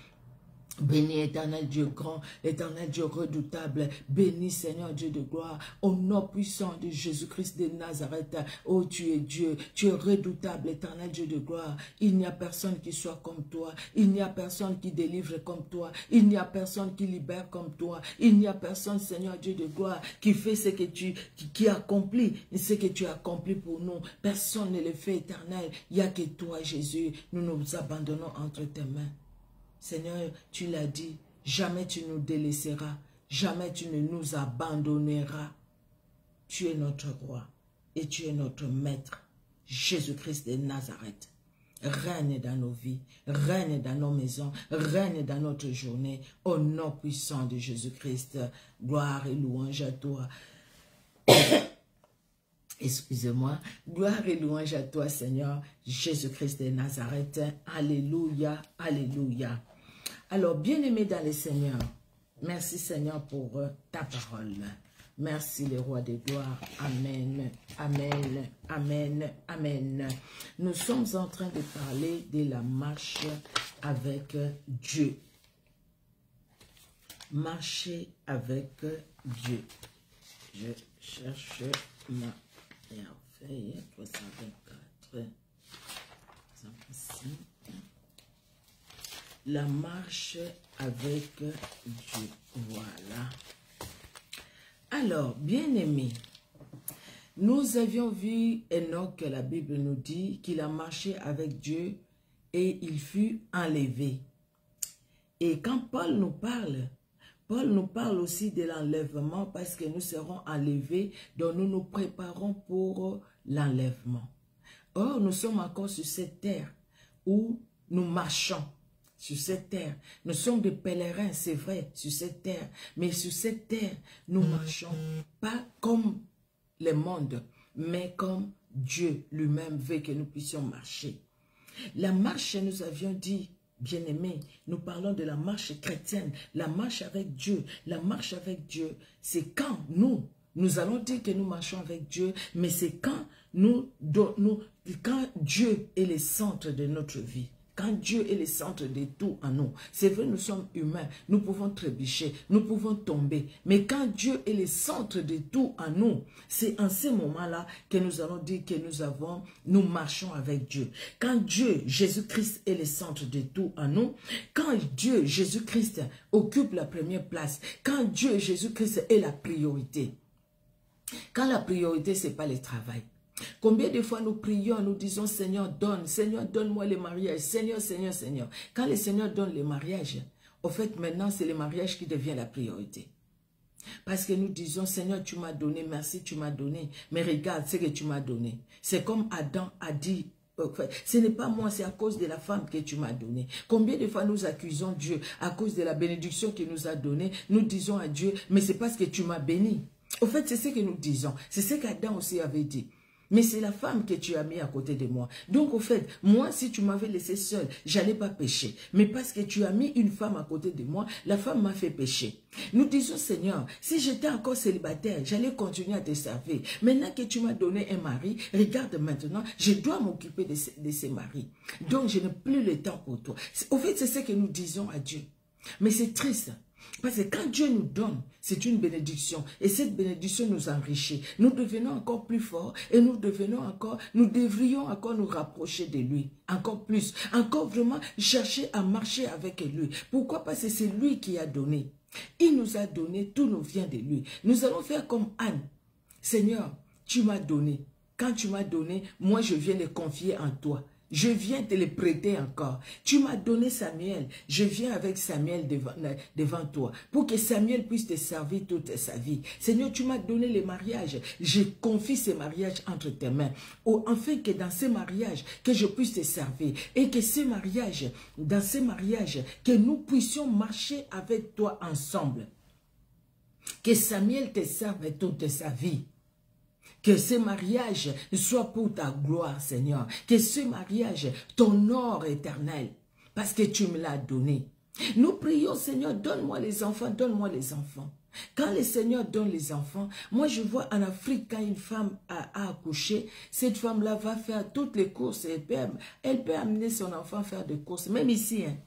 Béni éternel Dieu grand, éternel Dieu redoutable, béni Seigneur Dieu de gloire, au nom puissant de Jésus-Christ de Nazareth. Oh, tu es Dieu, tu es redoutable, éternel Dieu de gloire. Il n'y a personne qui soit comme toi, il n'y a personne qui délivre comme toi, il n'y a personne qui libère comme toi, il n'y a personne, Seigneur Dieu de gloire, qui fait ce que tu, qui, qui accomplit, ce que tu as accompli pour nous. Personne ne le fait, éternel, il n'y a que toi, Jésus. Nous nous abandonnons entre tes mains. Seigneur, tu l'as dit, jamais tu nous délaisseras, jamais tu ne nous abandonneras. Tu es notre roi et tu es notre maître, Jésus-Christ de Nazareth. Règne dans nos vies, règne dans nos maisons, règne dans notre journée, au nom puissant de Jésus-Christ. Gloire et louange à toi. Excusez-moi, gloire et louange à toi, Seigneur, Jésus-Christ de Nazareth. Alléluia, alléluia. Alors, bien-aimés dans le Seigneur, merci Seigneur pour euh, ta parole. Merci le roi des gloires. Amen, amen, amen, amen. Nous sommes en train de parler de la marche avec Dieu. Marcher avec Dieu. Je cherche ma feuille, trois cent vingt-quatre. La marche avec Dieu. Voilà. Alors, bien-aimés, nous avions vu Enoch, la Bible nous dit qu'il a marché avec Dieu et il fut enlevé. Et quand Paul nous parle, Paul nous parle aussi de l'enlèvement parce que nous serons enlevés, donc nous nous préparons pour l'enlèvement. Or, nous sommes encore sur cette terre où nous marchons. Sur cette terre, nous sommes des pèlerins, c'est vrai, sur cette terre. Mais sur cette terre, nous marchons pas comme le monde, mais comme Dieu lui-même veut que nous puissions marcher. La marche, nous avions dit, bien-aimés, nous parlons de la marche chrétienne, la marche avec Dieu. La marche avec Dieu, c'est quand nous, nous allons dire que nous marchons avec Dieu, mais c'est quand, nous, nous, quand Dieu est le centre de notre vie. Quand Dieu est le centre de tout en nous, c'est vrai, nous sommes humains, nous pouvons trébucher, nous pouvons tomber. Mais quand Dieu est le centre de tout en nous, c'est en ce moment-là que nous allons dire que nous avons, nous marchons avec Dieu. Quand Dieu, Jésus-Christ est le centre de tout en nous, quand Dieu, Jésus-Christ occupe la première place, quand Dieu, Jésus-Christ est la priorité. Quand la priorité, ce n'est pas le travail. Combien de fois nous prions, nous disons Seigneur donne, Seigneur donne-moi le mariage, Seigneur, Seigneur, Seigneur. Quand le Seigneur donne le mariage, au fait maintenant c'est le mariage qui devient la priorité. Parce que nous disons, Seigneur, tu m'as donné, merci, tu m'as donné. Mais regarde ce que tu m'as donné. C'est comme Adam a dit, ce n'est pas moi, c'est à cause de la femme que tu m'as donnée. Combien de fois nous accusons Dieu à cause de la bénédiction qu'il nous a donnée? Nous disons à Dieu, mais c'est parce que tu m'as béni. Au fait, c'est ce que nous disons. C'est ce qu'Adam aussi avait dit. Mais c'est la femme que tu as mis à côté de moi. Donc, au fait, moi, si tu m'avais laissé seule, j'allais pas pécher. Mais parce que tu as mis une femme à côté de moi, la femme m'a fait pécher. Nous disons, Seigneur, si j'étais encore célibataire, j'allais continuer à te servir. Maintenant que tu m'as donné un mari, regarde maintenant, je dois m'occuper de, de ces maris. Donc, je n'ai plus le temps pour toi. Au fait, c'est ce que nous disons à Dieu. Mais c'est triste. Parce que quand Dieu nous donne, c'est une bénédiction. Et cette bénédiction nous enrichit. Nous devenons encore plus forts et nous devenons encore, nous devrions encore nous rapprocher de lui. Encore plus. Encore vraiment chercher à marcher avec lui. Pourquoi? Parce que c'est lui qui a donné. Il nous a donné, tout nous vient de lui. Nous allons faire comme Anne. Seigneur, tu m'as donné. Quand tu m'as donné, moi je viens le confier en toi. Je viens te le prêter encore. Tu m'as donné Samuel. Je viens avec Samuel devant, devant toi. Pour que Samuel puisse te servir toute sa vie. Seigneur, tu m'as donné les mariages. Je confie ces mariages entre tes mains. Oh, afin que dans ces mariages, que je puisse te servir. Et que ces mariages, dans ces mariages, que nous puissions marcher avec toi ensemble. Que Samuel te serve toute sa vie. Que ce mariage soit pour ta gloire, Seigneur. Que ce mariage t'honore éternel. Parce que tu me l'as donné. Nous prions, Seigneur, donne-moi les enfants, donne-moi les enfants. Quand le Seigneur donne les enfants, moi je vois en Afrique, quand une femme a, a accouché, cette femme-là va faire toutes les courses. Elle peut, elle peut amener son enfant faire des courses, même ici. Hein.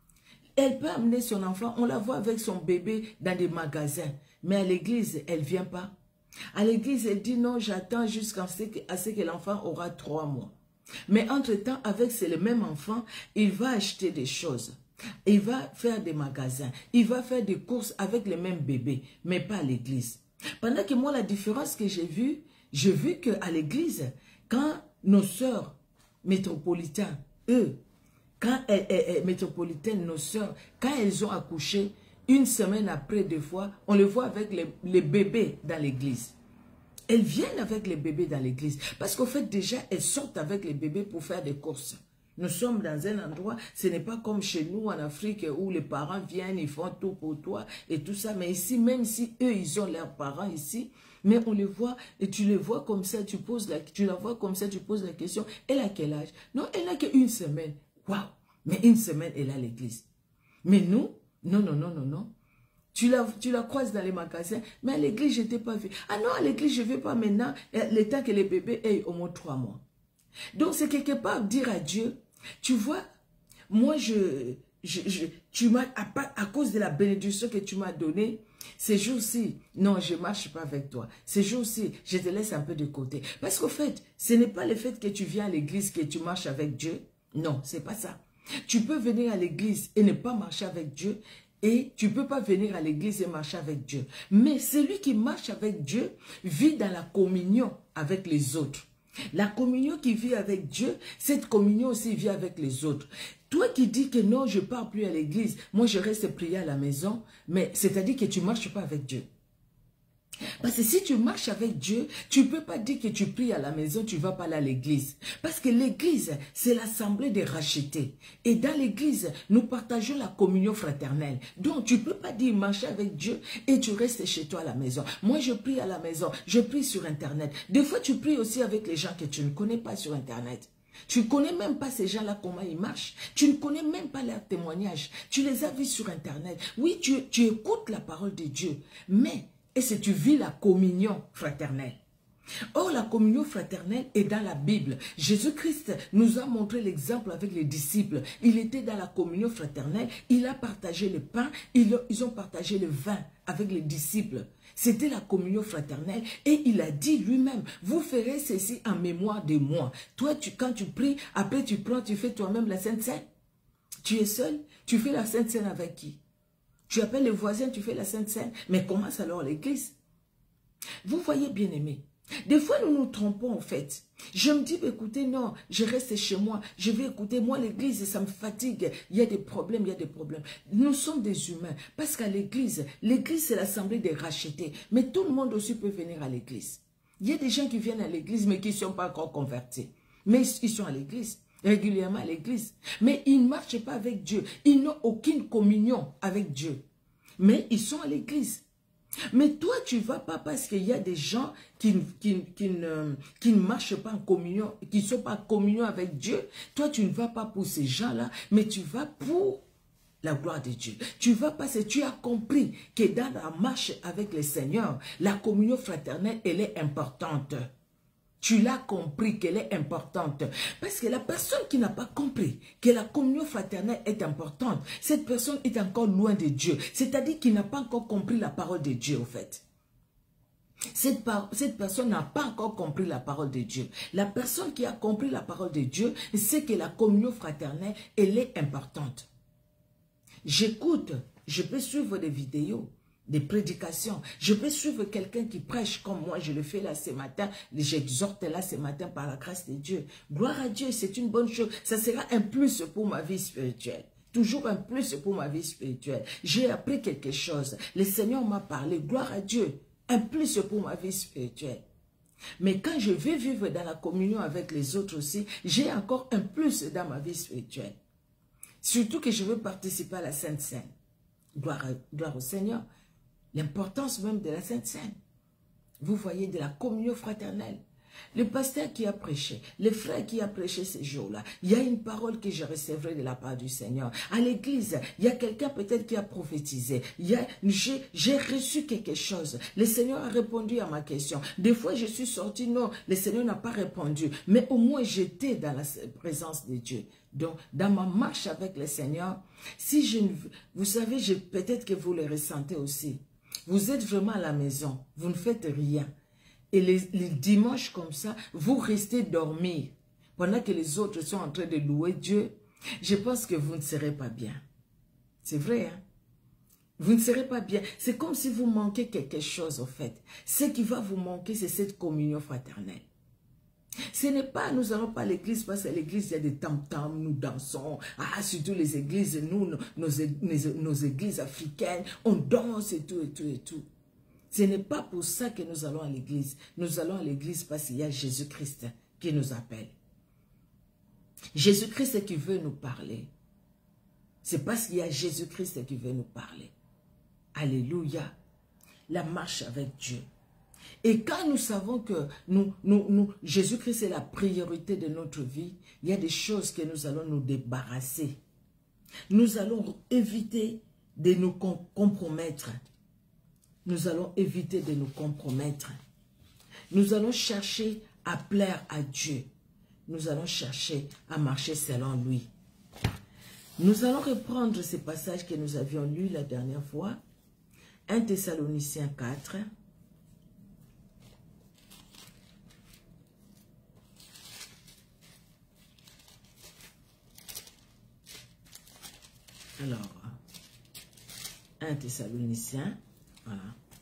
Elle peut amener son enfant, on la voit avec son bébé dans des magasins. Mais à l'église, elle ne vient pas. À l'église, elle dit non, j'attends jusqu'à ce que, ce que l'enfant aura trois mois. Mais entre-temps, avec le même enfant, il va acheter des choses. Il va faire des magasins. Il va faire des courses avec le même bébé, mais pas à l'église. Pendant que moi, la différence que j'ai vue, j'ai vu qu'à l'église, quand nos sœurs métropolitaines, eux, quand elles, elles, elles, métropolitaines, nos sœurs, quand elles ont accouché, une semaine après, deux fois, on les voit avec les, les bébés dans l'église. Elles viennent avec les bébés dans l'église. Parce qu'au fait, déjà, elles sortent avec les bébés pour faire des courses. Nous sommes dans un endroit, ce n'est pas comme chez nous en Afrique où les parents viennent, ils font tout pour toi et tout ça. Mais ici, même si eux, ils ont leurs parents ici, mais on les voit et tu les vois comme ça, tu, poses la, tu la vois comme ça, tu poses la question, elle a quel âge? Non, elle n'a qu'une semaine. Waouh! Mais une semaine, elle est à l'église. Mais nous, non, non, non, non, non. Tu la, tu la croises dans les magasins, mais à l'église, je ne t'ai pas vu. Ah non, à l'église, je ne vais pas maintenant, le temps que les bébés aient au moins trois mois. Donc, c'est quelque part dire à Dieu, tu vois, moi, je, je, je, tu m'as, à, à cause de la bénédiction que tu m'as donnée, ces jours-ci, non, je ne marche pas avec toi. Ces jours-ci, je te laisse un peu de côté. Parce qu'au fait, ce n'est pas le fait que tu viens à l'église que tu marches avec Dieu. Non, ce n'est pas ça. Tu peux venir à l'église et ne pas marcher avec Dieu. Et tu ne peux pas venir à l'église et marcher avec Dieu. Mais celui qui marche avec Dieu vit dans la communion avec les autres. La communion qui vit avec Dieu, cette communion aussi vit avec les autres. Toi qui dis que non, je ne pars plus à l'église, moi je reste prier à la maison, mais c'est-à-dire que tu ne marches pas avec Dieu. Parce que si tu marches avec Dieu, tu ne peux pas dire que tu pries à la maison, tu ne vas pas aller à l'église. Parce que l'église, c'est l'assemblée des rachetés. Et dans l'église, nous partageons la communion fraternelle. Donc, tu ne peux pas dire marcher avec Dieu et tu restes chez toi à la maison. Moi, je prie à la maison, je prie sur Internet. Des fois, tu pries aussi avec les gens que tu ne connais pas sur Internet. Tu ne connais même pas ces gens-là, comment ils marchent. Tu ne connais même pas leurs témoignages. Tu les as vus sur Internet. Oui, tu, tu écoutes la parole de Dieu, mais... et si tu vis la communion fraternelle. Or, la communion fraternelle est dans la Bible. Jésus-Christ nous a montré l'exemple avec les disciples. Il était dans la communion fraternelle. Il a partagé le pain. Ils ont partagé le vin avec les disciples. C'était la communion fraternelle. Et il a dit lui-même, vous ferez ceci en mémoire de moi. Toi, tu, quand tu pries, après tu prends, tu fais toi-même la Sainte Seine. Tu es seul, tu fais la Sainte Seine avec qui? Tu appelles les voisins, tu fais la Sainte Seine. Mais commence alors l'église. Vous voyez, bien-aimés, Des fois, nous nous trompons en fait. Je me dis, écoutez, non, je reste chez moi, je vais écouter, moi l'église, ça me fatigue, il y a des problèmes, il y a des problèmes. Nous sommes des humains, parce qu'à l'église, l'église c'est l'assemblée des rachetés, mais tout le monde aussi peut venir à l'église. Il y a des gens qui viennent à l'église, mais qui ne sont pas encore convertis. Mais ils sont à l'église, régulièrement à l'église. Mais ils ne marchent pas avec Dieu, ils n'ont aucune communion avec Dieu. Mais ils sont à l'église. Mais toi, tu ne vas pas parce qu'il y a des gens qui, qui, qui, ne, qui ne marchent pas en communion, qui ne sont pas en communion avec Dieu. Toi, tu ne vas pas pour ces gens-là, mais tu vas pour la gloire de Dieu. Tu vas parce que tu as compris que dans la marche avec le Seigneur, la communion fraternelle, elle est importante. Tu l'as compris qu'elle est importante. Parce que la personne qui n'a pas compris que la communion fraternelle est importante, cette personne est encore loin de Dieu. C'est-à-dire qu'il n'a pas encore compris la parole de Dieu, en fait. Cette, par, cette personne n'a pas encore compris la parole de Dieu. La personne qui a compris la parole de Dieu sait que la communion fraternelle, elle est importante. J'écoute, je peux suivre des vidéos, des prédications. Je peux suivre quelqu'un qui prêche comme moi, je le fais là ce matin. J'exhorte là ce matin par la grâce de Dieu. Gloire à Dieu, c'est une bonne chose. Ça sera un plus pour ma vie spirituelle. Toujours un plus pour ma vie spirituelle. J'ai appris quelque chose. Le Seigneur m'a parlé. Gloire à Dieu. Un plus pour ma vie spirituelle. Mais quand je vais vivre dans la communion avec les autres aussi, j'ai encore un plus dans ma vie spirituelle. Surtout que je veux participer à la Sainte Seine. Gloire, à, gloire au Seigneur. L'importance même de la Sainte Seine. Vous voyez, de la communion fraternelle. Le pasteur qui a prêché, le frère qui a prêché ces jours-là, il y a une parole que je recevrai de la part du Seigneur. À l'église, il y a quelqu'un peut-être qui a prophétisé. J'ai reçu quelque chose. Le Seigneur a répondu à ma question. Des fois, je suis sorti, non, le Seigneur n'a pas répondu. Mais au moins, j'étais dans la présence de Dieu. Donc, dans ma marche avec le Seigneur, si je ne... Vous savez, peut-être que vous le ressentez aussi. Vous êtes vraiment à la maison, vous ne faites rien. Et les, les dimanches comme ça, vous restez dormir. Pendant que les autres sont en train de louer Dieu, je pense que vous ne serez pas bien. C'est vrai, hein? Vous ne serez pas bien. C'est comme si vous manquez quelque chose, en fait. Ce qui va vous manquer, c'est cette communion fraternelle. Ce n'est pas, nous n'allons pas à l'église parce qu'à l'église, il y a des tam-tams, nous dansons. Ah, surtout les églises, nous, nos, nos, nos, nos églises africaines, on danse et tout, et tout, et tout. Ce n'est pas pour ça que nous allons à l'église. Nous allons à l'église parce qu'il y a Jésus-Christ qui nous appelle. Jésus-Christ qui veut nous parler. C'est parce qu'il y a Jésus-Christ qui veut nous parler. Alléluia. La marche avec Dieu. Et quand nous savons que nous, nous, nous, Jésus-Christ est la priorité de notre vie, il y a des choses que nous allons nous débarrasser. Nous allons éviter de nous compromettre. Nous allons éviter de nous compromettre. Nous allons chercher à plaire à Dieu. Nous allons chercher à marcher selon lui. Nous allons reprendre ces passages que nous avions lus la dernière fois. un Thessaloniciens quatre. Alors, un Thessaloniciens, voilà.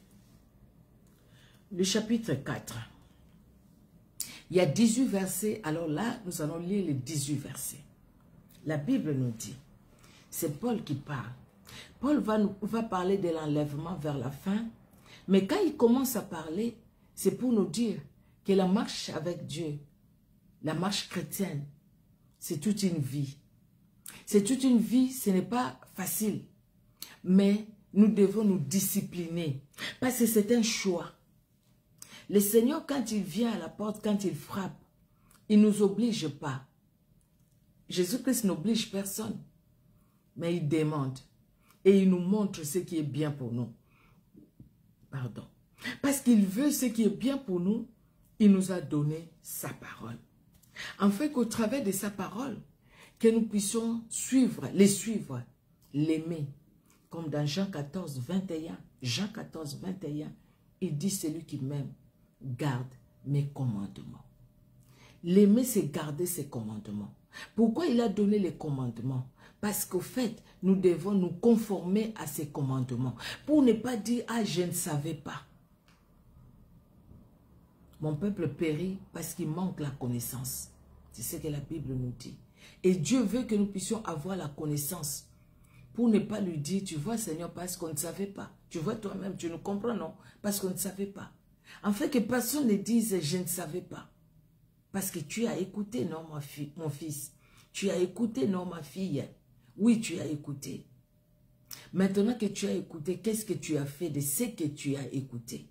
Le chapitre quatre. Il y a dix-huit versets. Alors là, nous allons lire les dix-huit versets. La Bible nous dit, c'est Paul qui parle. Paul va, nous, va parler de l'enlèvement vers la fin. Mais quand il commence à parler, c'est pour nous dire que la marche avec Dieu, la marche chrétienne, c'est toute une vie. C'est toute une vie, ce n'est pas facile. Mais nous devons nous discipliner. Parce que c'est un choix. Le Seigneur, quand il vient à la porte, quand il frappe, il ne nous oblige pas. Jésus-Christ n'oblige personne. Mais il demande. Et il nous montre ce qui est bien pour nous. Pardon. Parce qu'il veut ce qui est bien pour nous, il nous a donné sa parole. En fait, qu'au travers de sa parole, que nous puissions suivre, les suivre, l'aimer. Comme dans Jean quatorze, vingt et un. Jean quatorze, vingt et un, il dit, celui qui m'aime, garde mes commandements. L'aimer, c'est garder ses commandements. Pourquoi il a donné les commandements? Parce qu'au fait, nous devons nous conformer à ces commandements. Pour ne pas dire, ah, je ne savais pas. Mon peuple périt parce qu'il manque la connaissance. C'est ce que la Bible nous dit. Et Dieu veut que nous puissions avoir la connaissance pour ne pas lui dire, tu vois Seigneur, parce qu'on ne savait pas. Tu vois toi-même, tu nous comprends, non? Parce qu'on ne savait pas. En fait, que personne ne dise, je ne savais pas. Parce que tu as écouté, non, ma fille, mon fils. Tu as écouté, non, ma fille. Oui, tu as écouté. Maintenant que tu as écouté, qu'est-ce que tu as fait de ce que tu as écouté?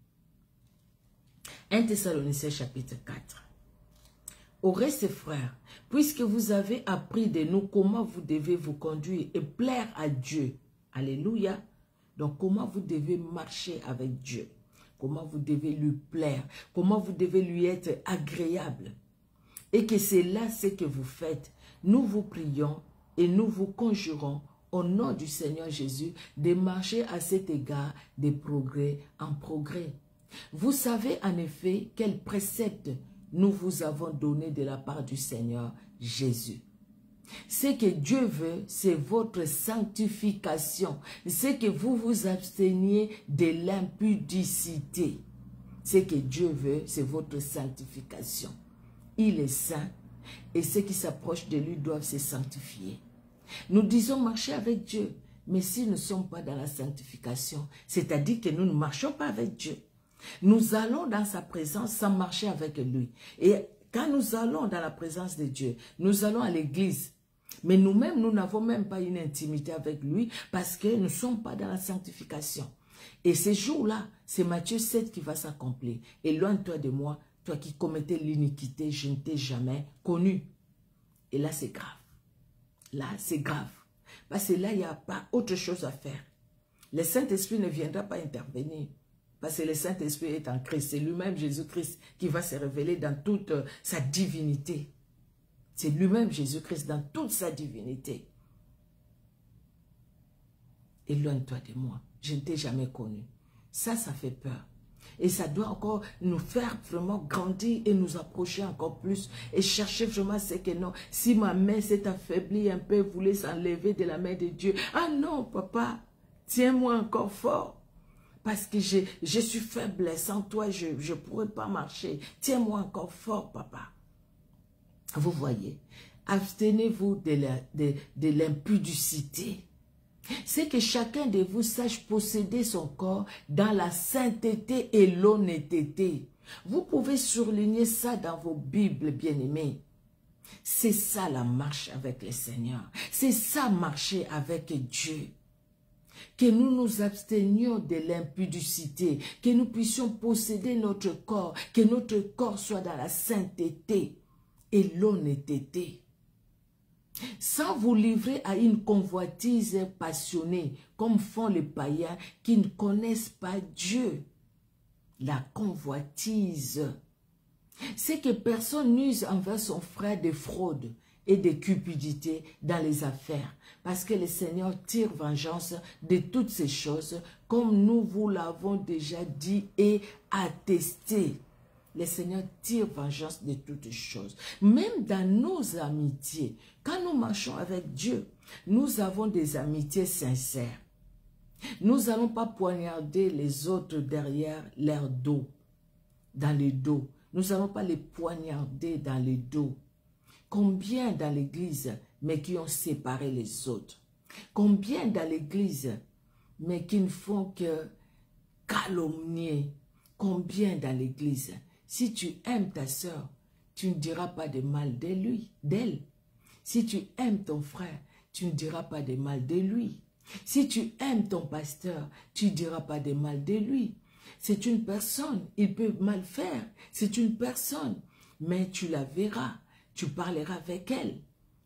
un Thessaloniciens chapitre quatre. Au reste, frères, puisque vous avez appris de nous comment vous devez vous conduire et plaire à Dieu. Alléluia. Donc, comment vous devez marcher avec Dieu. Comment vous devez lui plaire. Comment vous devez lui être agréable. Et que c'est là ce que vous faites. Nous vous prions et nous vous conjurons au nom du Seigneur Jésus de marcher à cet égard de progrès en progrès. Vous savez en effet quels préceptes nous vous avons donnés de la part du Seigneur Jésus. Ce que Dieu veut, c'est votre sanctification. C'est que vous vous absteniez de l'impudicité. Ce que Dieu veut, c'est votre sanctification. Il est saint et ceux qui s'approchent de lui doivent se sanctifier. Nous disons marcher avec Dieu, mais si nous ne sommes pas dans la sanctification, c'est-à-dire que nous ne marchons pas avec Dieu. Nous allons dans sa présence sans marcher avec lui. Et quand nous allons dans la présence de Dieu, nous allons à l'église. Mais nous-mêmes, nous n'avons même pas une intimité avec lui parce que nous ne sommes pas dans la sanctification. Et ces jours-là, c'est Matthieu sept qui va s'accomplir. Éloigne-toi de moi, toi qui commettais l'iniquité, je ne t'ai jamais connu. Et là, c'est grave. Là, c'est grave. Parce que là, il n'y a pas autre chose à faire. Le Saint-Esprit ne viendra pas intervenir. Parce que le Saint-Esprit est en Christ. C'est lui-même, Jésus-Christ, qui va se révéler dans toute euh, sa divinité. C'est lui-même, Jésus-Christ, dans toute sa divinité. Éloigne-toi de moi. Je ne t'ai jamais connu. Ça, ça fait peur. Et ça doit encore nous faire vraiment grandir et nous approcher encore plus. Et chercher vraiment ce que non. Si ma main s'est affaiblie un peu, voulait s'enlever de la main de Dieu. Ah non, papa, tiens-moi encore fort. Parce que je, je suis faible, sans toi, je ne pourrais pas marcher. Tiens-moi encore fort, papa. Vous voyez, abstenez-vous de l'impudicité. C'est que chacun de vous sache posséder son corps dans la sainteté et l'honnêteté. Vous pouvez surligner ça dans vos Bibles, bien-aimés. C'est ça la marche avec le Seigneur. C'est ça marcher avec Dieu. Que nous nous abstenions de l'impudicité, que nous puissions posséder notre corps, que notre corps soit dans la sainteté et l'honnêteté. Sans vous livrer à une convoitise passionnée, comme font les païens qui ne connaissent pas Dieu. La convoitise, c'est que personne n'use envers son frère de fraude et de cupidité dans les affaires, parce que le Seigneur tire vengeance de toutes ces choses, comme nous vous l'avons déjà dit et attesté. Le Seigneur tire vengeance de toutes choses. Même dans nos amitiés, quand nous marchons avec Dieu, nous avons des amitiés sincères. Nous n'allons pas poignarder les autres derrière leur dos, dans le dos. Nous n'allons pas les poignarder dans le dos. Combien dans l'église, mais qui ont séparé les autres? Combien dans l'église, mais qui ne font que calomnier? Combien dans l'église? Si tu aimes ta sœur, tu ne diras pas de mal de lui, d'elle. Si tu aimes ton frère, tu ne diras pas de mal de lui. Si tu aimes ton pasteur, tu ne diras pas de mal de lui. C'est une personne, il peut mal faire. C'est une personne, mais tu la verras, tu parleras avec elle.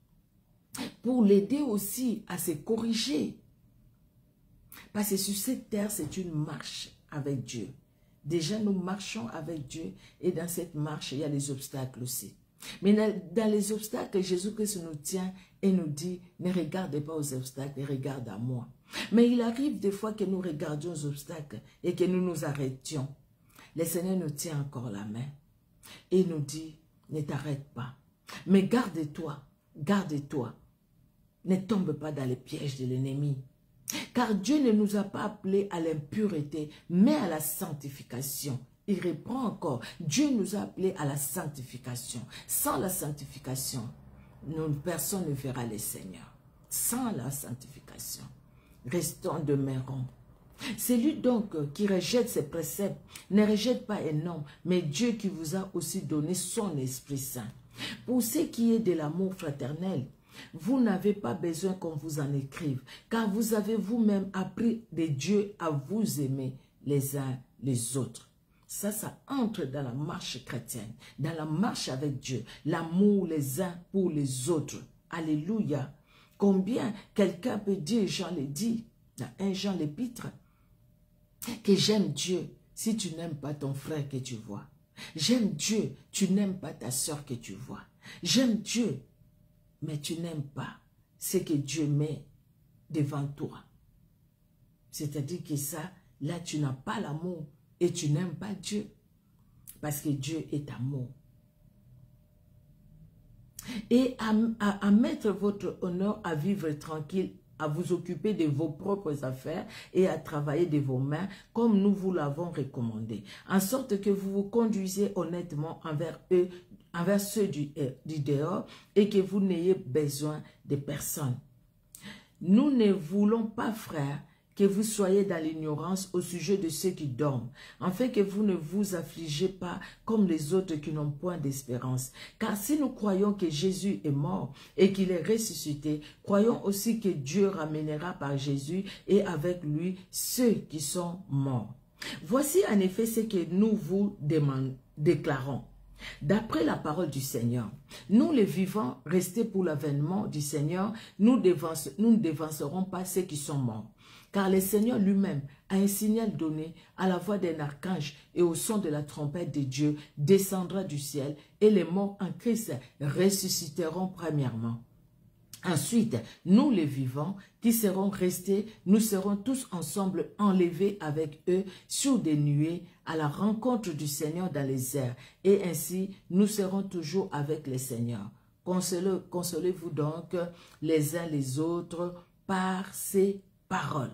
Pour l'aider aussi à se corriger. Parce que sur cette terre, c'est une marche avec Dieu. Déjà, nous marchons avec Dieu et dans cette marche, il y a les obstacles aussi. Mais dans les obstacles, Jésus-Christ nous tient et nous dit, ne regardez pas aux obstacles, regarde à moi. Mais il arrive des fois que nous regardions aux obstacles et que nous nous arrêtions. Le Seigneur nous tient encore la main et nous dit, ne t'arrête pas. Mais garde-toi, garde-toi. Ne tombe pas dans les pièges de l'ennemi. Car Dieu ne nous a pas appelés à l'impureté, mais à la sanctification. il reprend encore. Dieu nous a appelés à la sanctification. Sans la sanctification, nous, personne ne verra le Seigneur. Sans la sanctification, restons demeurons. Celui donc qui rejette ses préceptes ne rejette pas un homme, mais Dieu qui vous a aussi donné son Esprit Saint. Pour ce qui est de l'amour fraternel, vous n'avez pas besoin qu'on vous en écrive, car vous avez vous-même appris de Dieu à vous aimer les uns les autres. Ça, ça entre dans la marche chrétienne, dans la marche avec Dieu, l'amour les uns pour les autres. Alléluia. Combien quelqu'un peut dire, Jean le dit, dans un Jean l'épître, que j'aime Dieu si tu n'aimes pas ton frère que tu vois. J'aime Dieu, tu n'aimes pas ta soeur que tu vois. J'aime Dieu, mais tu n'aimes pas ce que Dieu met devant toi. C'est-à-dire que ça, là, tu n'as pas l'amour et tu n'aimes pas Dieu. Parce que Dieu est amour. Et à, à, à mettre votre honneur à vivre tranquille, à vous occuper de vos propres affaires et à travailler de vos mains comme nous vous l'avons recommandé, en sorte que vous vous conduisez honnêtement envers eux, envers ceux du, euh, du dehors et que vous n'ayez besoin de personne. Nous ne voulons pas, frères, que vous soyez dans l'ignorance au sujet de ceux qui dorment, afin que vous ne vous affligez pas comme les autres qui n'ont point d'espérance. Car si nous croyons que Jésus est mort et qu'il est ressuscité, croyons aussi que Dieu ramènera par Jésus et avec lui ceux qui sont morts. Voici en effet ce que nous vous demandons, déclarons. D'après la parole du Seigneur, nous les vivants, restés pour l'avènement du Seigneur, nous, devance, nous ne devancerons pas ceux qui sont morts. Car le Seigneur lui-même a un signal donné à la voix d'un archange et au son de la trompette de Dieu descendra du ciel et les morts en Christ ressusciteront premièrement. Ensuite, nous les vivants qui serons restés, nous serons tous ensemble enlevés avec eux sur des nuées à la rencontre du Seigneur dans les airs. Et ainsi, nous serons toujours avec le Seigneur. Consolez, consolez-vous donc les uns les autres par ces paroles.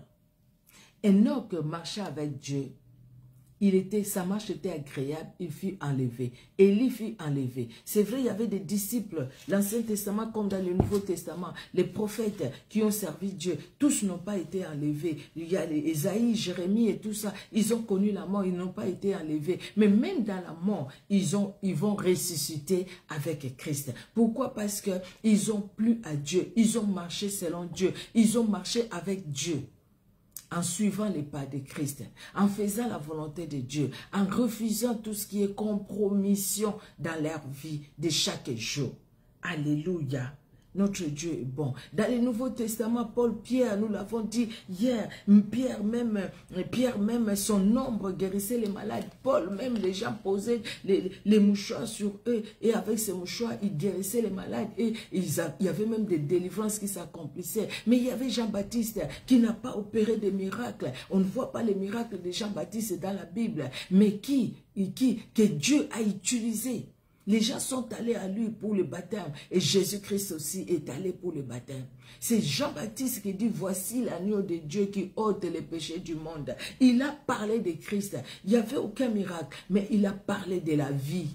Enoch marchait avec Dieu. Il était, sa marche était agréable, il fut enlevé. Élie fut enlevé. C'est vrai, il y avait des disciples, l'Ancien Testament comme dans le Nouveau Testament, les prophètes qui ont servi Dieu, tous n'ont pas été enlevés. Il y a les Ésaïe, Jérémie et tout ça, ils ont connu la mort, ils n'ont pas été enlevés. Mais même dans la mort, ils, ont, ils vont ressusciter avec Christ. Pourquoi? Parce qu'ils ont plu à Dieu, ils ont marché selon Dieu, ils ont marché avec Dieu. En suivant les pas de Christ, en faisant la volonté de Dieu, en refusant tout ce qui est compromission dans leur vie de chaque jour. Alléluia. Notre Dieu est bon. Dans le Nouveau Testament, Paul, Pierre, nous l'avons dit hier, Pierre même, Pierre même, son ombre guérissait les malades. Paul même, les gens posaient les, les mouchoirs sur eux et avec ces mouchoirs, ils guérissaient les malades et ils a, il y avait même des délivrances qui s'accomplissaient. Mais il y avait Jean-Baptiste qui n'a pas opéré de miracles. On ne voit pas les miracles de Jean-Baptiste dans la Bible, mais qui, qui, que Dieu a utilisé. Les gens sont allés à lui pour le baptême et Jésus-Christ aussi est allé pour le baptême. C'est Jean-Baptiste qui dit, voici l'agneau de Dieu qui ôte les péchés du monde. Il a parlé de Christ. Il n'y avait aucun miracle, mais il a parlé de la vie.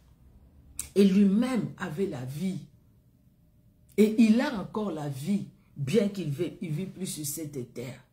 Et lui-même avait la vie. Et il a encore la vie, bien qu'il ne vit plus sur cette terre.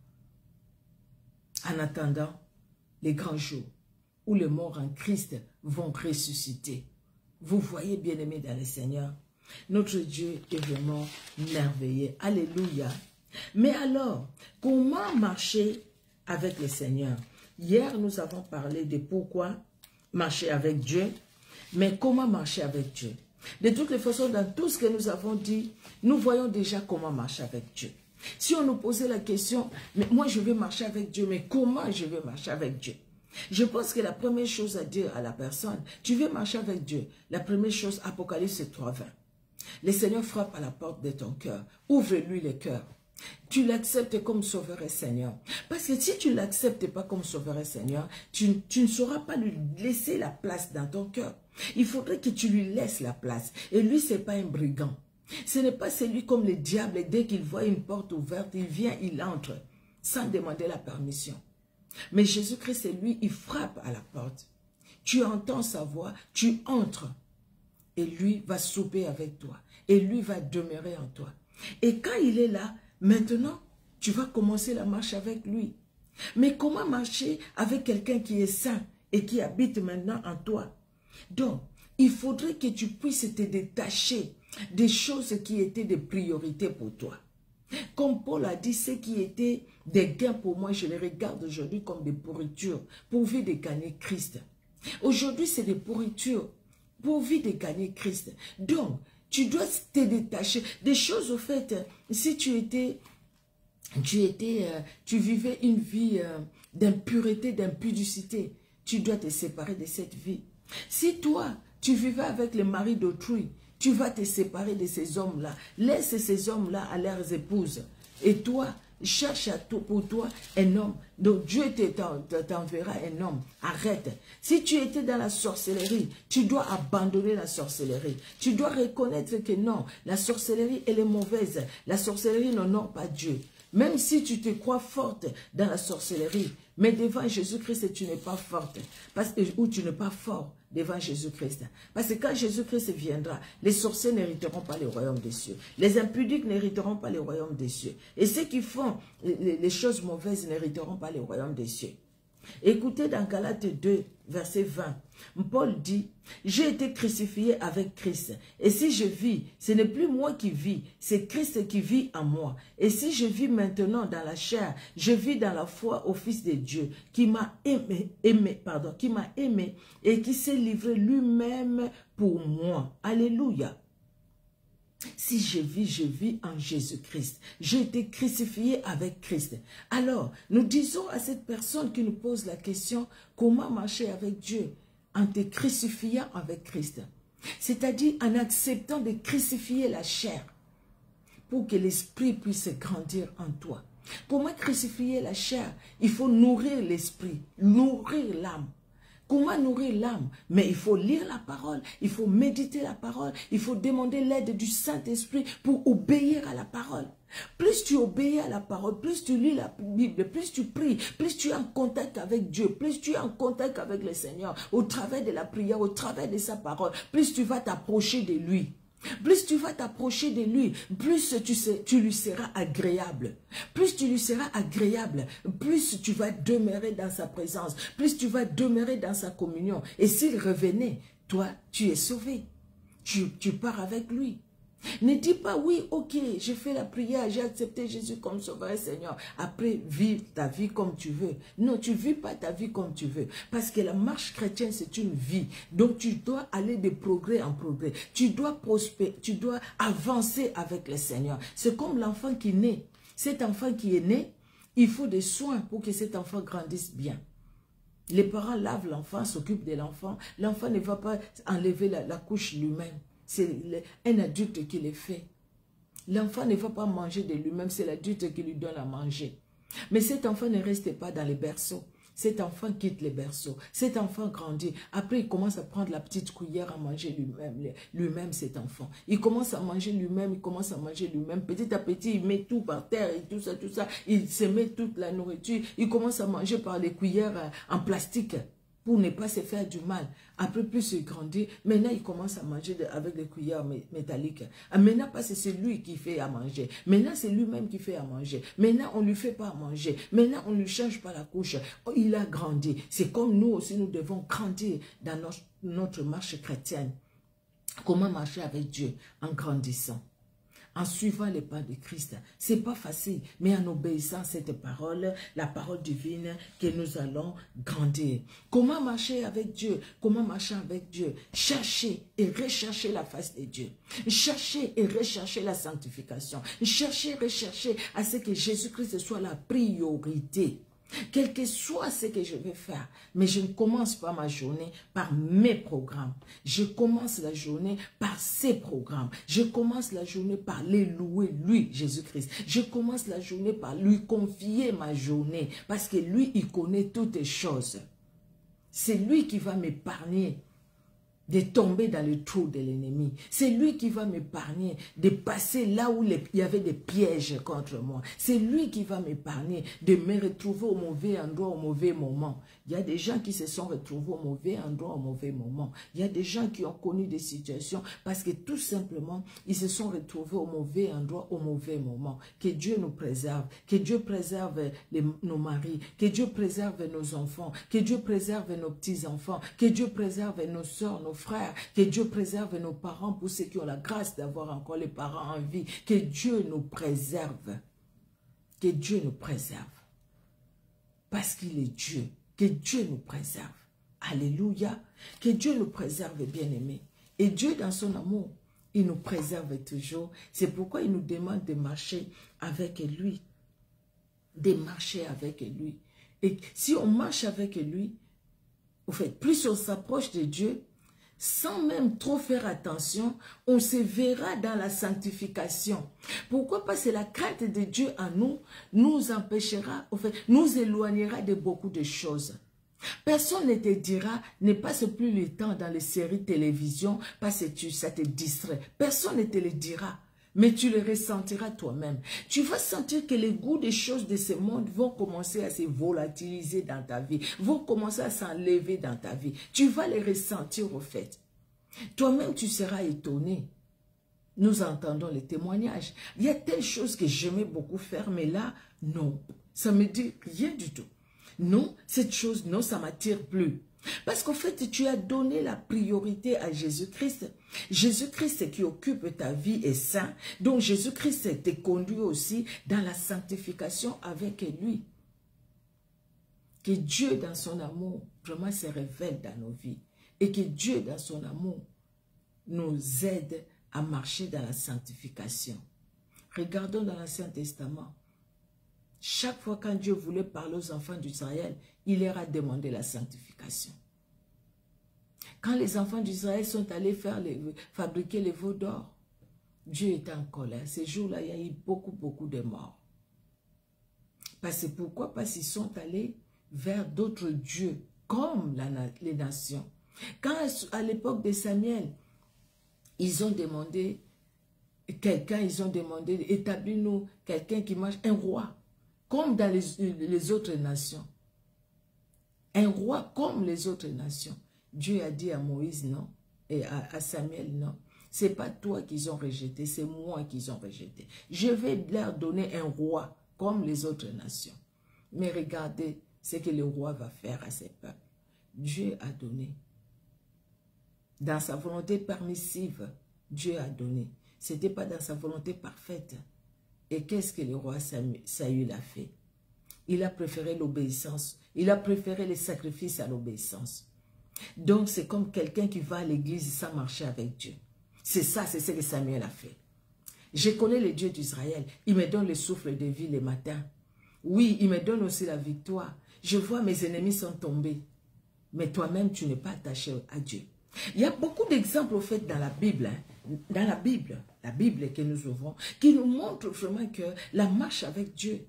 En attendant les grands jours où les morts en Christ vont ressusciter. Vous voyez, bien-aimés dans le Seigneur, notre Dieu est vraiment merveilleux. Alléluia. Mais alors, comment marcher avec le Seigneur? Hier, nous avons parlé de pourquoi marcher avec Dieu, mais comment marcher avec Dieu? De toutes les façons, dans tout ce que nous avons dit, nous voyons déjà comment marcher avec Dieu. Si on nous posait la question, mais moi je veux marcher avec Dieu, mais comment je veux marcher avec Dieu? Je pense que la première chose à dire à la personne, tu veux marcher avec Dieu. La première chose, Apocalypse trois vingt. Le Seigneur frappe à la porte de ton cœur. Ouvre-lui le cœur. Tu l'acceptes comme sauveur et Seigneur. Parce que si tu ne l'acceptes pas comme sauveur et Seigneur, tu, tu ne sauras pas lui laisser la place dans ton cœur. Il faudrait que tu lui laisses la place. Et lui, ce n'est pas un brigand. Ce n'est pas celui comme le diable. Dès qu'il voit une porte ouverte, il vient, il entre, sans demander la permission. Mais Jésus-Christ, c'est lui, il frappe à la porte. tu entends sa voix, tu entres. Et lui va souper avec toi. Et lui va demeurer en toi. Et quand il est là, maintenant, tu vas commencer la marche avec lui. Mais comment marcher avec quelqu'un qui est saint et qui habite maintenant en toi? Donc, il faudrait que tu puisses te détacher des choses qui étaient des priorités pour toi. Comme Paul a dit, ce qui était des gains pour moi, je les regarde aujourd'hui comme des pourritures, pourvu de gagner Christ. Aujourd'hui, c'est des pourritures, pourvu de gagner Christ. Donc, tu dois te détacher des choses, au fait, si tu étais, tu étais, euh, tu vivais une vie euh, d'impureté, d'impudicité, tu dois te séparer de cette vie. Si toi, tu vivais avec le mari d'autrui, tu vas te séparer de ces hommes-là. Laisse ces hommes-là à leurs épouses. Et toi, cherche à toi, pour toi un homme. Donc Dieu t'enverra un homme. Arrête. Si tu étais dans la sorcellerie, tu dois abandonner la sorcellerie. Tu dois reconnaître que non, la sorcellerie, elle est mauvaise. La sorcellerie n'honore pas Dieu. Même si tu te crois forte dans la sorcellerie, mais devant Jésus-Christ, tu n'es pas forte. Parce que, ou tu n'es pas fort devant Jésus-Christ. Parce que quand Jésus-Christ viendra, les sorciers n'hériteront pas le royaume des cieux. Les impudiques n'hériteront pas le royaume des cieux. Et ceux qui font les, les choses mauvaises n'hériteront pas le royaume des cieux. Écoutez dans Galates deux, verset vingt, Paul dit, « J'ai été crucifié avec Christ, et si je vis, ce n'est plus moi qui vis, c'est Christ qui vit en moi. Et si je vis maintenant dans la chair, je vis dans la foi au Fils de Dieu, qui m'a aimé, aimé, pardon, qui m'a aimé, et qui s'est livré lui-même pour moi. » Alléluia. Si je vis, je vis en Jésus-Christ. J'ai été crucifié avec Christ. Alors, nous disons à cette personne qui nous pose la question, comment marcher avec Dieu en te crucifiant avec Christ? C'est-à-dire en acceptant de crucifier la chair pour que l'esprit puisse grandir en toi. Comment crucifier la chair? Il faut nourrir l'esprit, nourrir l'âme. Comment nourrir l'âme? Mais il faut lire la parole, il faut méditer la parole, il faut demander l'aide du Saint-Esprit pour obéir à la parole. Plus tu obéis à la parole, plus tu lis la Bible, plus tu pries, plus tu es en contact avec Dieu, plus tu es en contact avec le Seigneur, au travers de la prière, au travers de sa parole, plus tu vas t'approcher de lui. Plus tu vas t'approcher de lui, plus tu, sais, tu lui seras agréable. Plus tu lui seras agréable, plus tu vas demeurer dans sa présence, plus tu vas demeurer dans sa communion. Et s'il revenait, toi, tu es sauvé. Tu, tu pars avec lui. Ne dis pas, oui, ok, j'ai fait la prière, j'ai accepté Jésus comme sauveur et Seigneur. Après, vis ta vie comme tu veux. Non, tu ne vis pas ta vie comme tu veux. Parce que la marche chrétienne, c'est une vie. Donc, tu dois aller de progrès en progrès. Tu dois prospérer, tu dois avancer avec le Seigneur. C'est comme l'enfant qui naît. Cet enfant qui est né, il faut des soins pour que cet enfant grandisse bien. Les parents lavent l'enfant, s'occupent de l'enfant. L'enfant ne va pas enlever la, la couche lui-même. C'est un adulte qui le fait. L'enfant ne va pas manger de lui-même, c'est l'adulte qui lui donne à manger. Mais cet enfant ne reste pas dans les berceaux. Cet enfant quitte les berceaux. Cet enfant grandit. Après, il commence à prendre la petite cuillère à manger lui-même, lui-même cet enfant. Il commence à manger lui-même, il commence à manger lui-même. Petit à petit, il met tout par terre et tout ça, tout ça. Il se met toute la nourriture. Il commence à manger par les cuillères en plastique, pour ne pas se faire du mal. Après, plus il grandit, maintenant il commence à manger de, avec des cuillères métalliques. Maintenant, parce que c'est lui qui fait à manger. Maintenant, c'est lui-même qui fait à manger. Maintenant, on ne lui fait pas à manger. Maintenant, on ne lui change pas la couche. Oh, il a grandi. C'est comme nous aussi, nous devons grandir dans notre, notre marche chrétienne. Comment marcher avec Dieu? En grandissant. En suivant les pas de Christ. Ce n'est pas facile, mais en obéissant à cette parole, la parole divine, que nous allons grandir. Comment marcher avec Dieu? Comment marcher avec Dieu? Chercher et rechercher la face de Dieu. Chercher et rechercher la sanctification. Chercher et rechercher à ce que Jésus-Christ soit la priorité. Quel que soit ce que je vais faire, mais je ne commence pas ma journée par mes programmes. Je commence la journée par ses programmes. Je commence la journée par les louer, lui, Jésus-Christ. Je commence la journée par lui confier ma journée, parce que lui, il connaît toutes les choses. C'est lui qui va m'épargner de tomber dans le trou de l'ennemi. C'est lui qui va m'épargner de passer là où les, il y avait des pièges contre moi. C'est lui qui va m'épargner de me retrouver au mauvais endroit, au mauvais moment. Il y a des gens qui se sont retrouvés au mauvais endroit, au mauvais moment. Il y a des gens qui ont connu des situations parce que tout simplement, ils se sont retrouvés au mauvais endroit, au mauvais moment. Que Dieu nous préserve, que Dieu préserve les, nos maris, que Dieu préserve nos enfants, que Dieu préserve nos petits-enfants, que Dieu préserve nos soeurs, nos frères, que Dieu préserve nos parents pour ceux qui ont la grâce d'avoir encore les parents en vie, que Dieu nous préserve, que Dieu nous préserve, parce qu'il est Dieu, que Dieu nous préserve, alléluia, que Dieu nous préserve, bien-aimés, et Dieu dans son amour, il nous préserve toujours, c'est pourquoi il nous demande de marcher avec lui, de marcher avec lui, et si on marche avec lui, au fait, plus on s'approche de Dieu, sans même trop faire attention, on se verra dans la sanctification. Pourquoi? Parce que la crainte de Dieu en nous nous empêchera, en fait, nous éloignera de beaucoup de choses. Personne ne te dira, ne passe plus le temps dans les séries télévision parce que tu, ça te distrait. Personne ne te le dira. Mais tu le ressentiras toi-même. Tu vas sentir que les goûts des choses de ce monde vont commencer à se volatiliser dans ta vie, vont commencer à s'enlever dans ta vie. Tu vas les ressentir au fait. Toi-même, tu seras étonné. Nous entendons les témoignages. Il y a telle chose que j'aimais beaucoup faire, mais là, non. Ça me dit rien du tout. Non, cette chose, non, ça ne m'attire plus. Parce qu'en fait, tu as donné la priorité à Jésus-Christ. Jésus-Christ qui occupe ta vie est saint. Donc Jésus-Christ te conduit aussi dans la sanctification avec lui. Que Dieu dans son amour vraiment se révèle dans nos vies. Et que Dieu dans son amour nous aide à marcher dans la sanctification. Regardons dans l'Ancien Testament. Chaque fois quand Dieu voulait parler aux enfants d'Israël, il leur a demandé la sanctification. Quand les enfants d'Israël sont allés faire les, fabriquer les veaux d'or, Dieu était en colère. Ces jours-là, il y a eu beaucoup, beaucoup de morts. Parce que pourquoi? Parce qu'ils sont allés vers d'autres dieux, comme la, les nations. Quand à l'époque de Samuel, ils ont demandé quelqu'un, ils ont demandé, établis-nous quelqu'un qui marche, un roi. Comme dans les, les autres nations. Un roi comme les autres nations. Dieu a dit à Moïse non, et à, à Samuel non. Ce n'est pas toi qu'ils ont rejeté, c'est moi qu'ils ont rejeté. Je vais leur donner un roi comme les autres nations. Mais regardez ce que le roi va faire à ses peuples. Dieu a donné. Dans sa volonté permissive, Dieu a donné. Ce n'était pas dans sa volonté parfaite. Et qu'est-ce que le roi Saül a fait? Il a préféré l'obéissance. Il a préféré les sacrifices à l'obéissance. Donc, c'est comme quelqu'un qui va à l'église sans marcher avec Dieu. C'est ça, c'est ce que Samuel a fait. Je connais le Dieu d'Israël. Il me donne le souffle de vie le matin. Oui, il me donne aussi la victoire. Je vois mes ennemis sont tombés. Mais toi-même, tu n'es pas attaché à Dieu. Il y a beaucoup d'exemples au fait dans la Bible, hein, dans la Bible, la Bible que nous ouvrons, qui nous montre vraiment que la marche avec Dieu,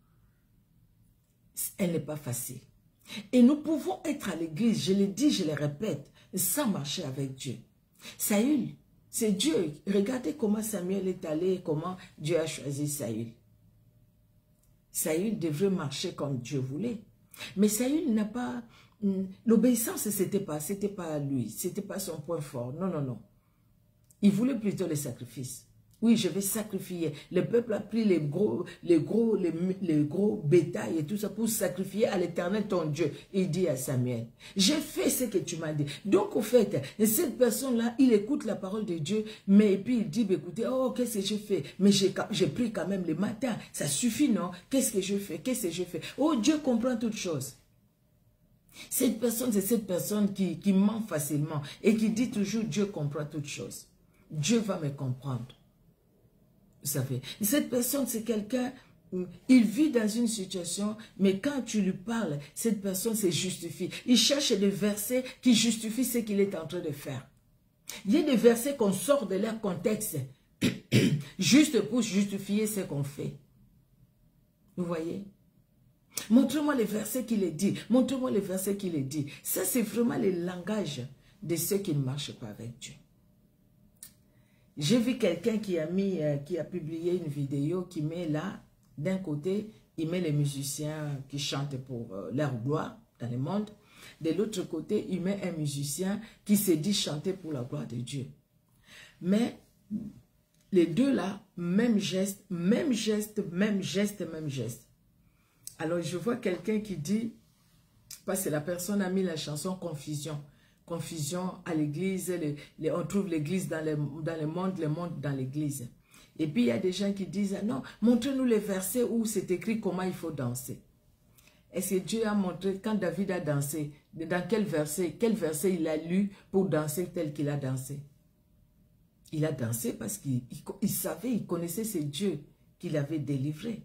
elle n'est pas facile. Et nous pouvons être à l'église, je le dis, je le répète, sans marcher avec Dieu. Saül, c'est Dieu. Regardez comment Samuel est allé et comment Dieu a choisi Saül. Saül devrait marcher comme Dieu voulait. Mais Saül n'a pas... L'obéissance, ce n'était pas, c'était pas lui, ce n'était pas son point fort. Non, non, non. Il voulait plutôt les sacrifices. Oui, je vais sacrifier. Le peuple a pris les gros, les gros, les, les gros bétails et tout ça pour sacrifier à l'Éternel ton Dieu. Il dit à Samuel, j'ai fait ce que tu m'as dit. Donc, au fait, cette personne-là, il écoute la parole de Dieu, mais puis il dit, écoutez, oh, qu'est-ce que je fais? Mais j'ai pris quand même le matin. Ça suffit, non? Qu'est-ce que je fais? Qu'est-ce que je fais? Oh, Dieu comprend toutes choses. Cette personne, c'est cette personne qui, qui ment facilement et qui dit toujours, Dieu comprend toutes choses. Dieu va me comprendre. Vous savez, cette personne, c'est quelqu'un, il vit dans une situation, mais quand tu lui parles, cette personne se justifie. Il cherche des versets qui justifient ce qu'il est en train de faire. Il y a des versets qu'on sort de leur contexte, juste pour justifier ce qu'on fait. Vous voyez? Montre-moi les versets qu'il est dit. Montre-moi les versets qu'il est dit. Ça, c'est vraiment le langage de ceux qui ne marchent pas avec Dieu. J'ai vu quelqu'un qui a mis, euh, qui a publié une vidéo qui met là, d'un côté, il met les musiciens qui chantent pour euh, leur gloire dans le monde. De l'autre côté, il met un musicien qui se dit chanter pour la gloire de Dieu. Mais les deux là, même geste, même geste, même geste, même geste. Alors je vois quelqu'un qui dit, parce que la personne a mis la chanson Confusion. Confusion à l'église, on trouve l'église dans le, dans le monde, le monde dans l'église. Et puis il y a des gens qui disent, non, montrez-nous les versets où c'est écrit comment il faut danser. Est-ce que Dieu a montré quand David a dansé, dans quel verset, quel verset il a lu pour danser tel qu'il a dansé? Il a dansé parce qu'il il, il savait, il connaissait ce Dieu qu'il avait délivré.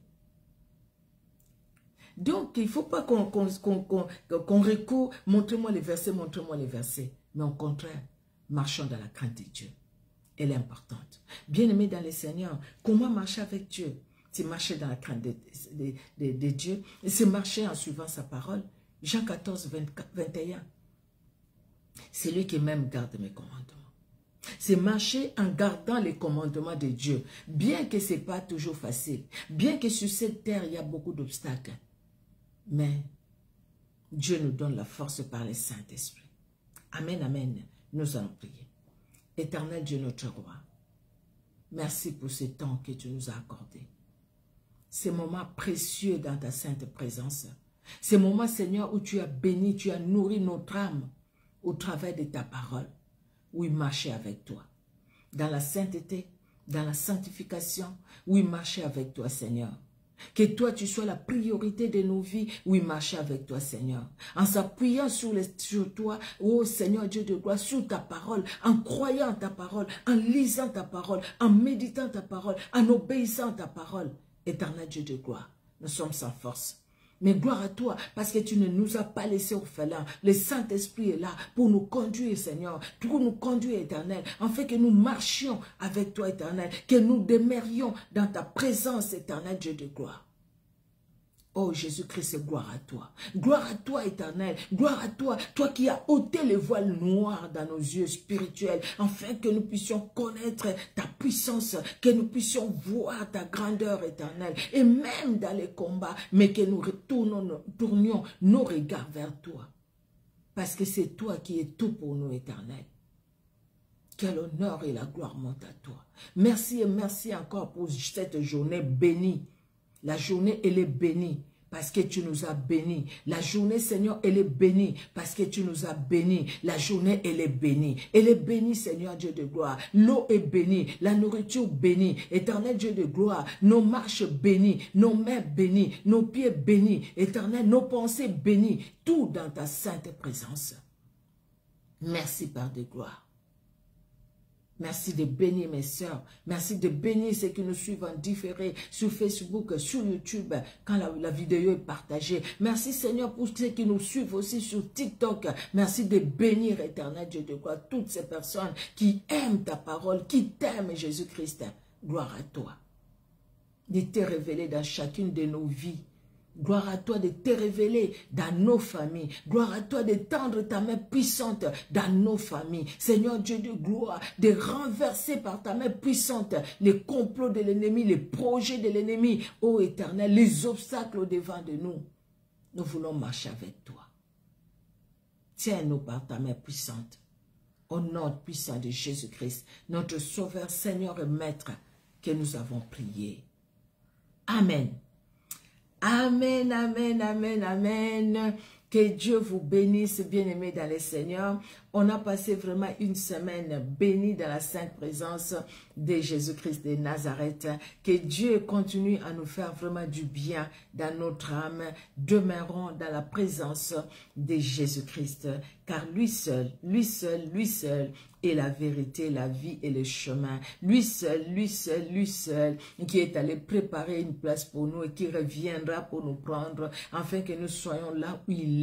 Donc, il ne faut pas qu'on qu'on, qu'on, qu'on, qu'on recourt, montrez-moi les versets, montrez-moi les versets. Mais au contraire, marchons dans la crainte de Dieu. Elle est importante. Bien-aimé dans le Seigneur, comment marcher avec Dieu? C'est marcher dans la crainte de, de, de, de Dieu. C'est marcher en suivant sa parole. Jean quatorze, vingt et un. C'est lui qui même garde mes commandements. C'est marcher en gardant les commandements de Dieu. Bien que ce n'est pas toujours facile. Bien que sur cette terre, il y a beaucoup d'obstacles. Mais Dieu nous donne la force par le Saint-Esprit. Amen, amen. Nous allons prier. Éternel Dieu notre roi, merci pour ce temps que tu nous as accordé. Ces moments précieux dans ta sainte présence. Ces moments, Seigneur, où tu as béni, tu as nourri notre âme au travers de ta parole. Oui, marcher avec toi. Dans la sainteté, dans la sanctification, oui, marcher avec toi, Seigneur. Que toi, tu sois la priorité de nos vies. Oui, marcher avec toi, Seigneur. En s'appuyant sur, sur toi, oh Seigneur Dieu de gloire, sur ta parole, en croyant ta parole, en lisant ta parole, en méditant ta parole, en obéissant ta parole. Éternel Dieu de gloire, nous sommes sans force. Mais gloire à toi, parce que tu ne nous as pas laissés orphelins. Le Saint-Esprit est là pour nous conduire, Seigneur, pour nous conduire, Éternel, afin que nous marchions avec toi, Éternel, que nous demeurions dans ta présence, Éternel, Dieu de gloire. Oh Jésus-Christ, gloire à toi. Gloire à toi, Éternel. Gloire à toi, toi qui as ôté les voiles noirs dans nos yeux spirituels, afin que nous puissions connaître ta puissance, que nous puissions voir ta grandeur, Éternel. Et même dans les combats, mais que nous retournons, tournions nos regards vers toi. Parce que c'est toi qui es tout pour nous, Éternel. Que l'honneur et la gloire montent à toi. Merci et merci encore pour cette journée bénie. La journée, elle est bénie parce que tu nous as bénis. La journée, Seigneur, elle est bénie parce que tu nous as bénis. La journée, elle est bénie. Elle est bénie, Seigneur Dieu de gloire. L'eau est bénie, la nourriture bénie. Éternel Dieu de gloire, nos marches bénies, nos mains bénies, nos pieds bénis. Éternel, nos pensées bénies. Tout dans ta sainte présence. Merci, Père de gloire. Merci de bénir mes soeurs. Merci de bénir ceux qui nous suivent en différé sur Facebook, sur YouTube, quand la, la vidéo est partagée. Merci Seigneur pour ceux qui nous suivent aussi sur TikTok. Merci de bénir, Éternel Dieu de gloire, toutes ces personnes qui aiment ta parole, qui t'aiment Jésus-Christ. Gloire à toi. De te révéler dans chacune de nos vies. Gloire à toi de te révéler dans nos familles. Gloire à toi de tendre ta main puissante dans nos familles. Seigneur Dieu de gloire, de renverser par ta main puissante les complots de l'ennemi, les projets de l'ennemi. Ô Éternel, les obstacles au-devant de nous. Nous voulons marcher avec toi. Tiens-nous par ta main puissante. Au nom puissant de Jésus-Christ, notre Sauveur, Seigneur et Maître, que nous avons prié. Amen. Amen, amen, amen, amen. Que Dieu vous bénisse, bien-aimés dans le Seigneur. On a passé vraiment une semaine bénie dans la sainte présence de Jésus-Christ de Nazareth. Que Dieu continue à nous faire vraiment du bien dans notre âme. Demeurons dans la présence de Jésus-Christ. Car lui seul, lui seul, lui seul est la vérité, la vie et le chemin. Lui seul, lui seul, lui seul qui est allé préparer une place pour nous et qui reviendra pour nous prendre afin que nous soyons là où il est.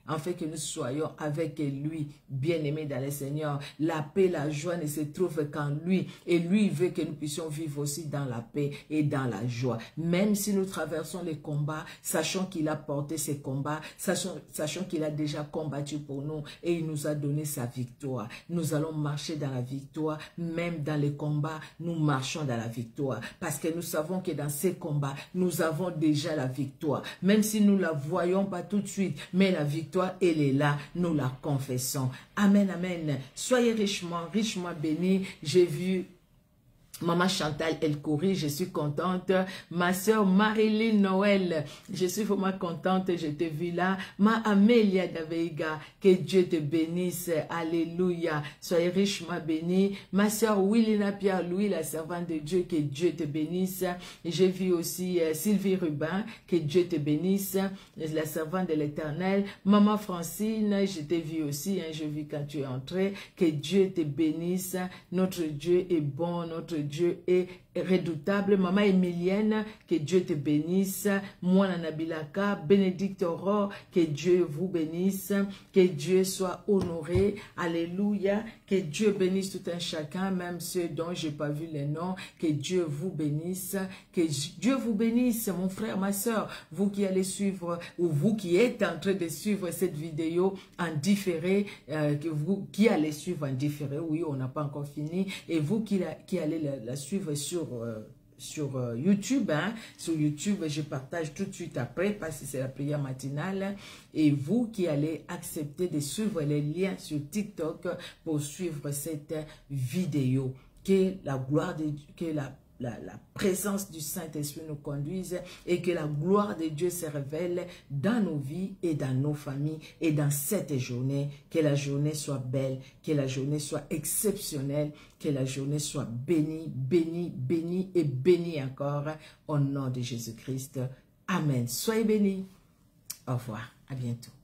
en fait que nous soyons avec lui, bien-aimés dans le Seigneur. La paix, la joie ne se trouve qu'en lui. Et lui, il veut que nous puissions vivre aussi dans la paix et dans la joie. Même si nous traversons les combats, sachant qu'il a porté ces combats, sachant, sachant qu'il a déjà combattu pour nous et il nous a donné sa victoire. Nous allons marcher dans la victoire, même dans les combats, nous marchons dans la victoire. Parce que nous savons que dans ces combats, nous avons déjà la victoire. Même si nous ne la voyons pas tout de suite, mais la victoire, elle est là, nous la confessons. Amen, amen. Soyez richement, richement bénis. J'ai vu Maman Chantal, elle courit, je suis contente. Ma soeur Marilyn Noël, je suis vraiment contente, je te vis là. Ma Amélia Daveiga, que Dieu te bénisse, alléluia. Soyez richement bénis. Ma soeur Willina Pierre-Louis, la servante de Dieu, que Dieu te bénisse. J'ai vu aussi euh, Sylvie Rubin, que Dieu te bénisse, la servante de l'Éternel. Maman Francine, je t'ai vu aussi, hein, je vis quand tu es entrée, que Dieu te bénisse. Notre Dieu est bon, notre Dieu est redoutable. Maman Emilienne, que Dieu te bénisse. Moi, Nabilaka, Bénédicte Aurore, que Dieu vous bénisse. Que Dieu soit honoré. Alléluia. Que Dieu bénisse tout un chacun, même ceux dont je n'ai pas vu les noms. Que Dieu vous bénisse. Que Dieu vous bénisse, mon frère, ma soeur. Vous qui allez suivre, ou vous qui êtes en train de suivre cette vidéo en différé, euh, que vous qui allez suivre en différé, oui, on n'a pas encore fini. Et vous qui, la, qui allez la, la suivre sur... Euh, sur euh, YouTube, hein. Sur YouTube, je partage tout de suite après parce que c'est la prière matinale. Et vous qui allez accepter de suivre les liens sur TikTok pour suivre cette vidéo. Que la gloire de Dieu, que la La, la présence du Saint-Esprit nous conduise et que la gloire de Dieu se révèle dans nos vies et dans nos familles et dans cette journée. Que la journée soit belle, que la journée soit exceptionnelle, que la journée soit bénie, bénie, bénie et bénie encore au nom de Jésus-Christ. Amen. Soyez bénis. Au revoir. À bientôt.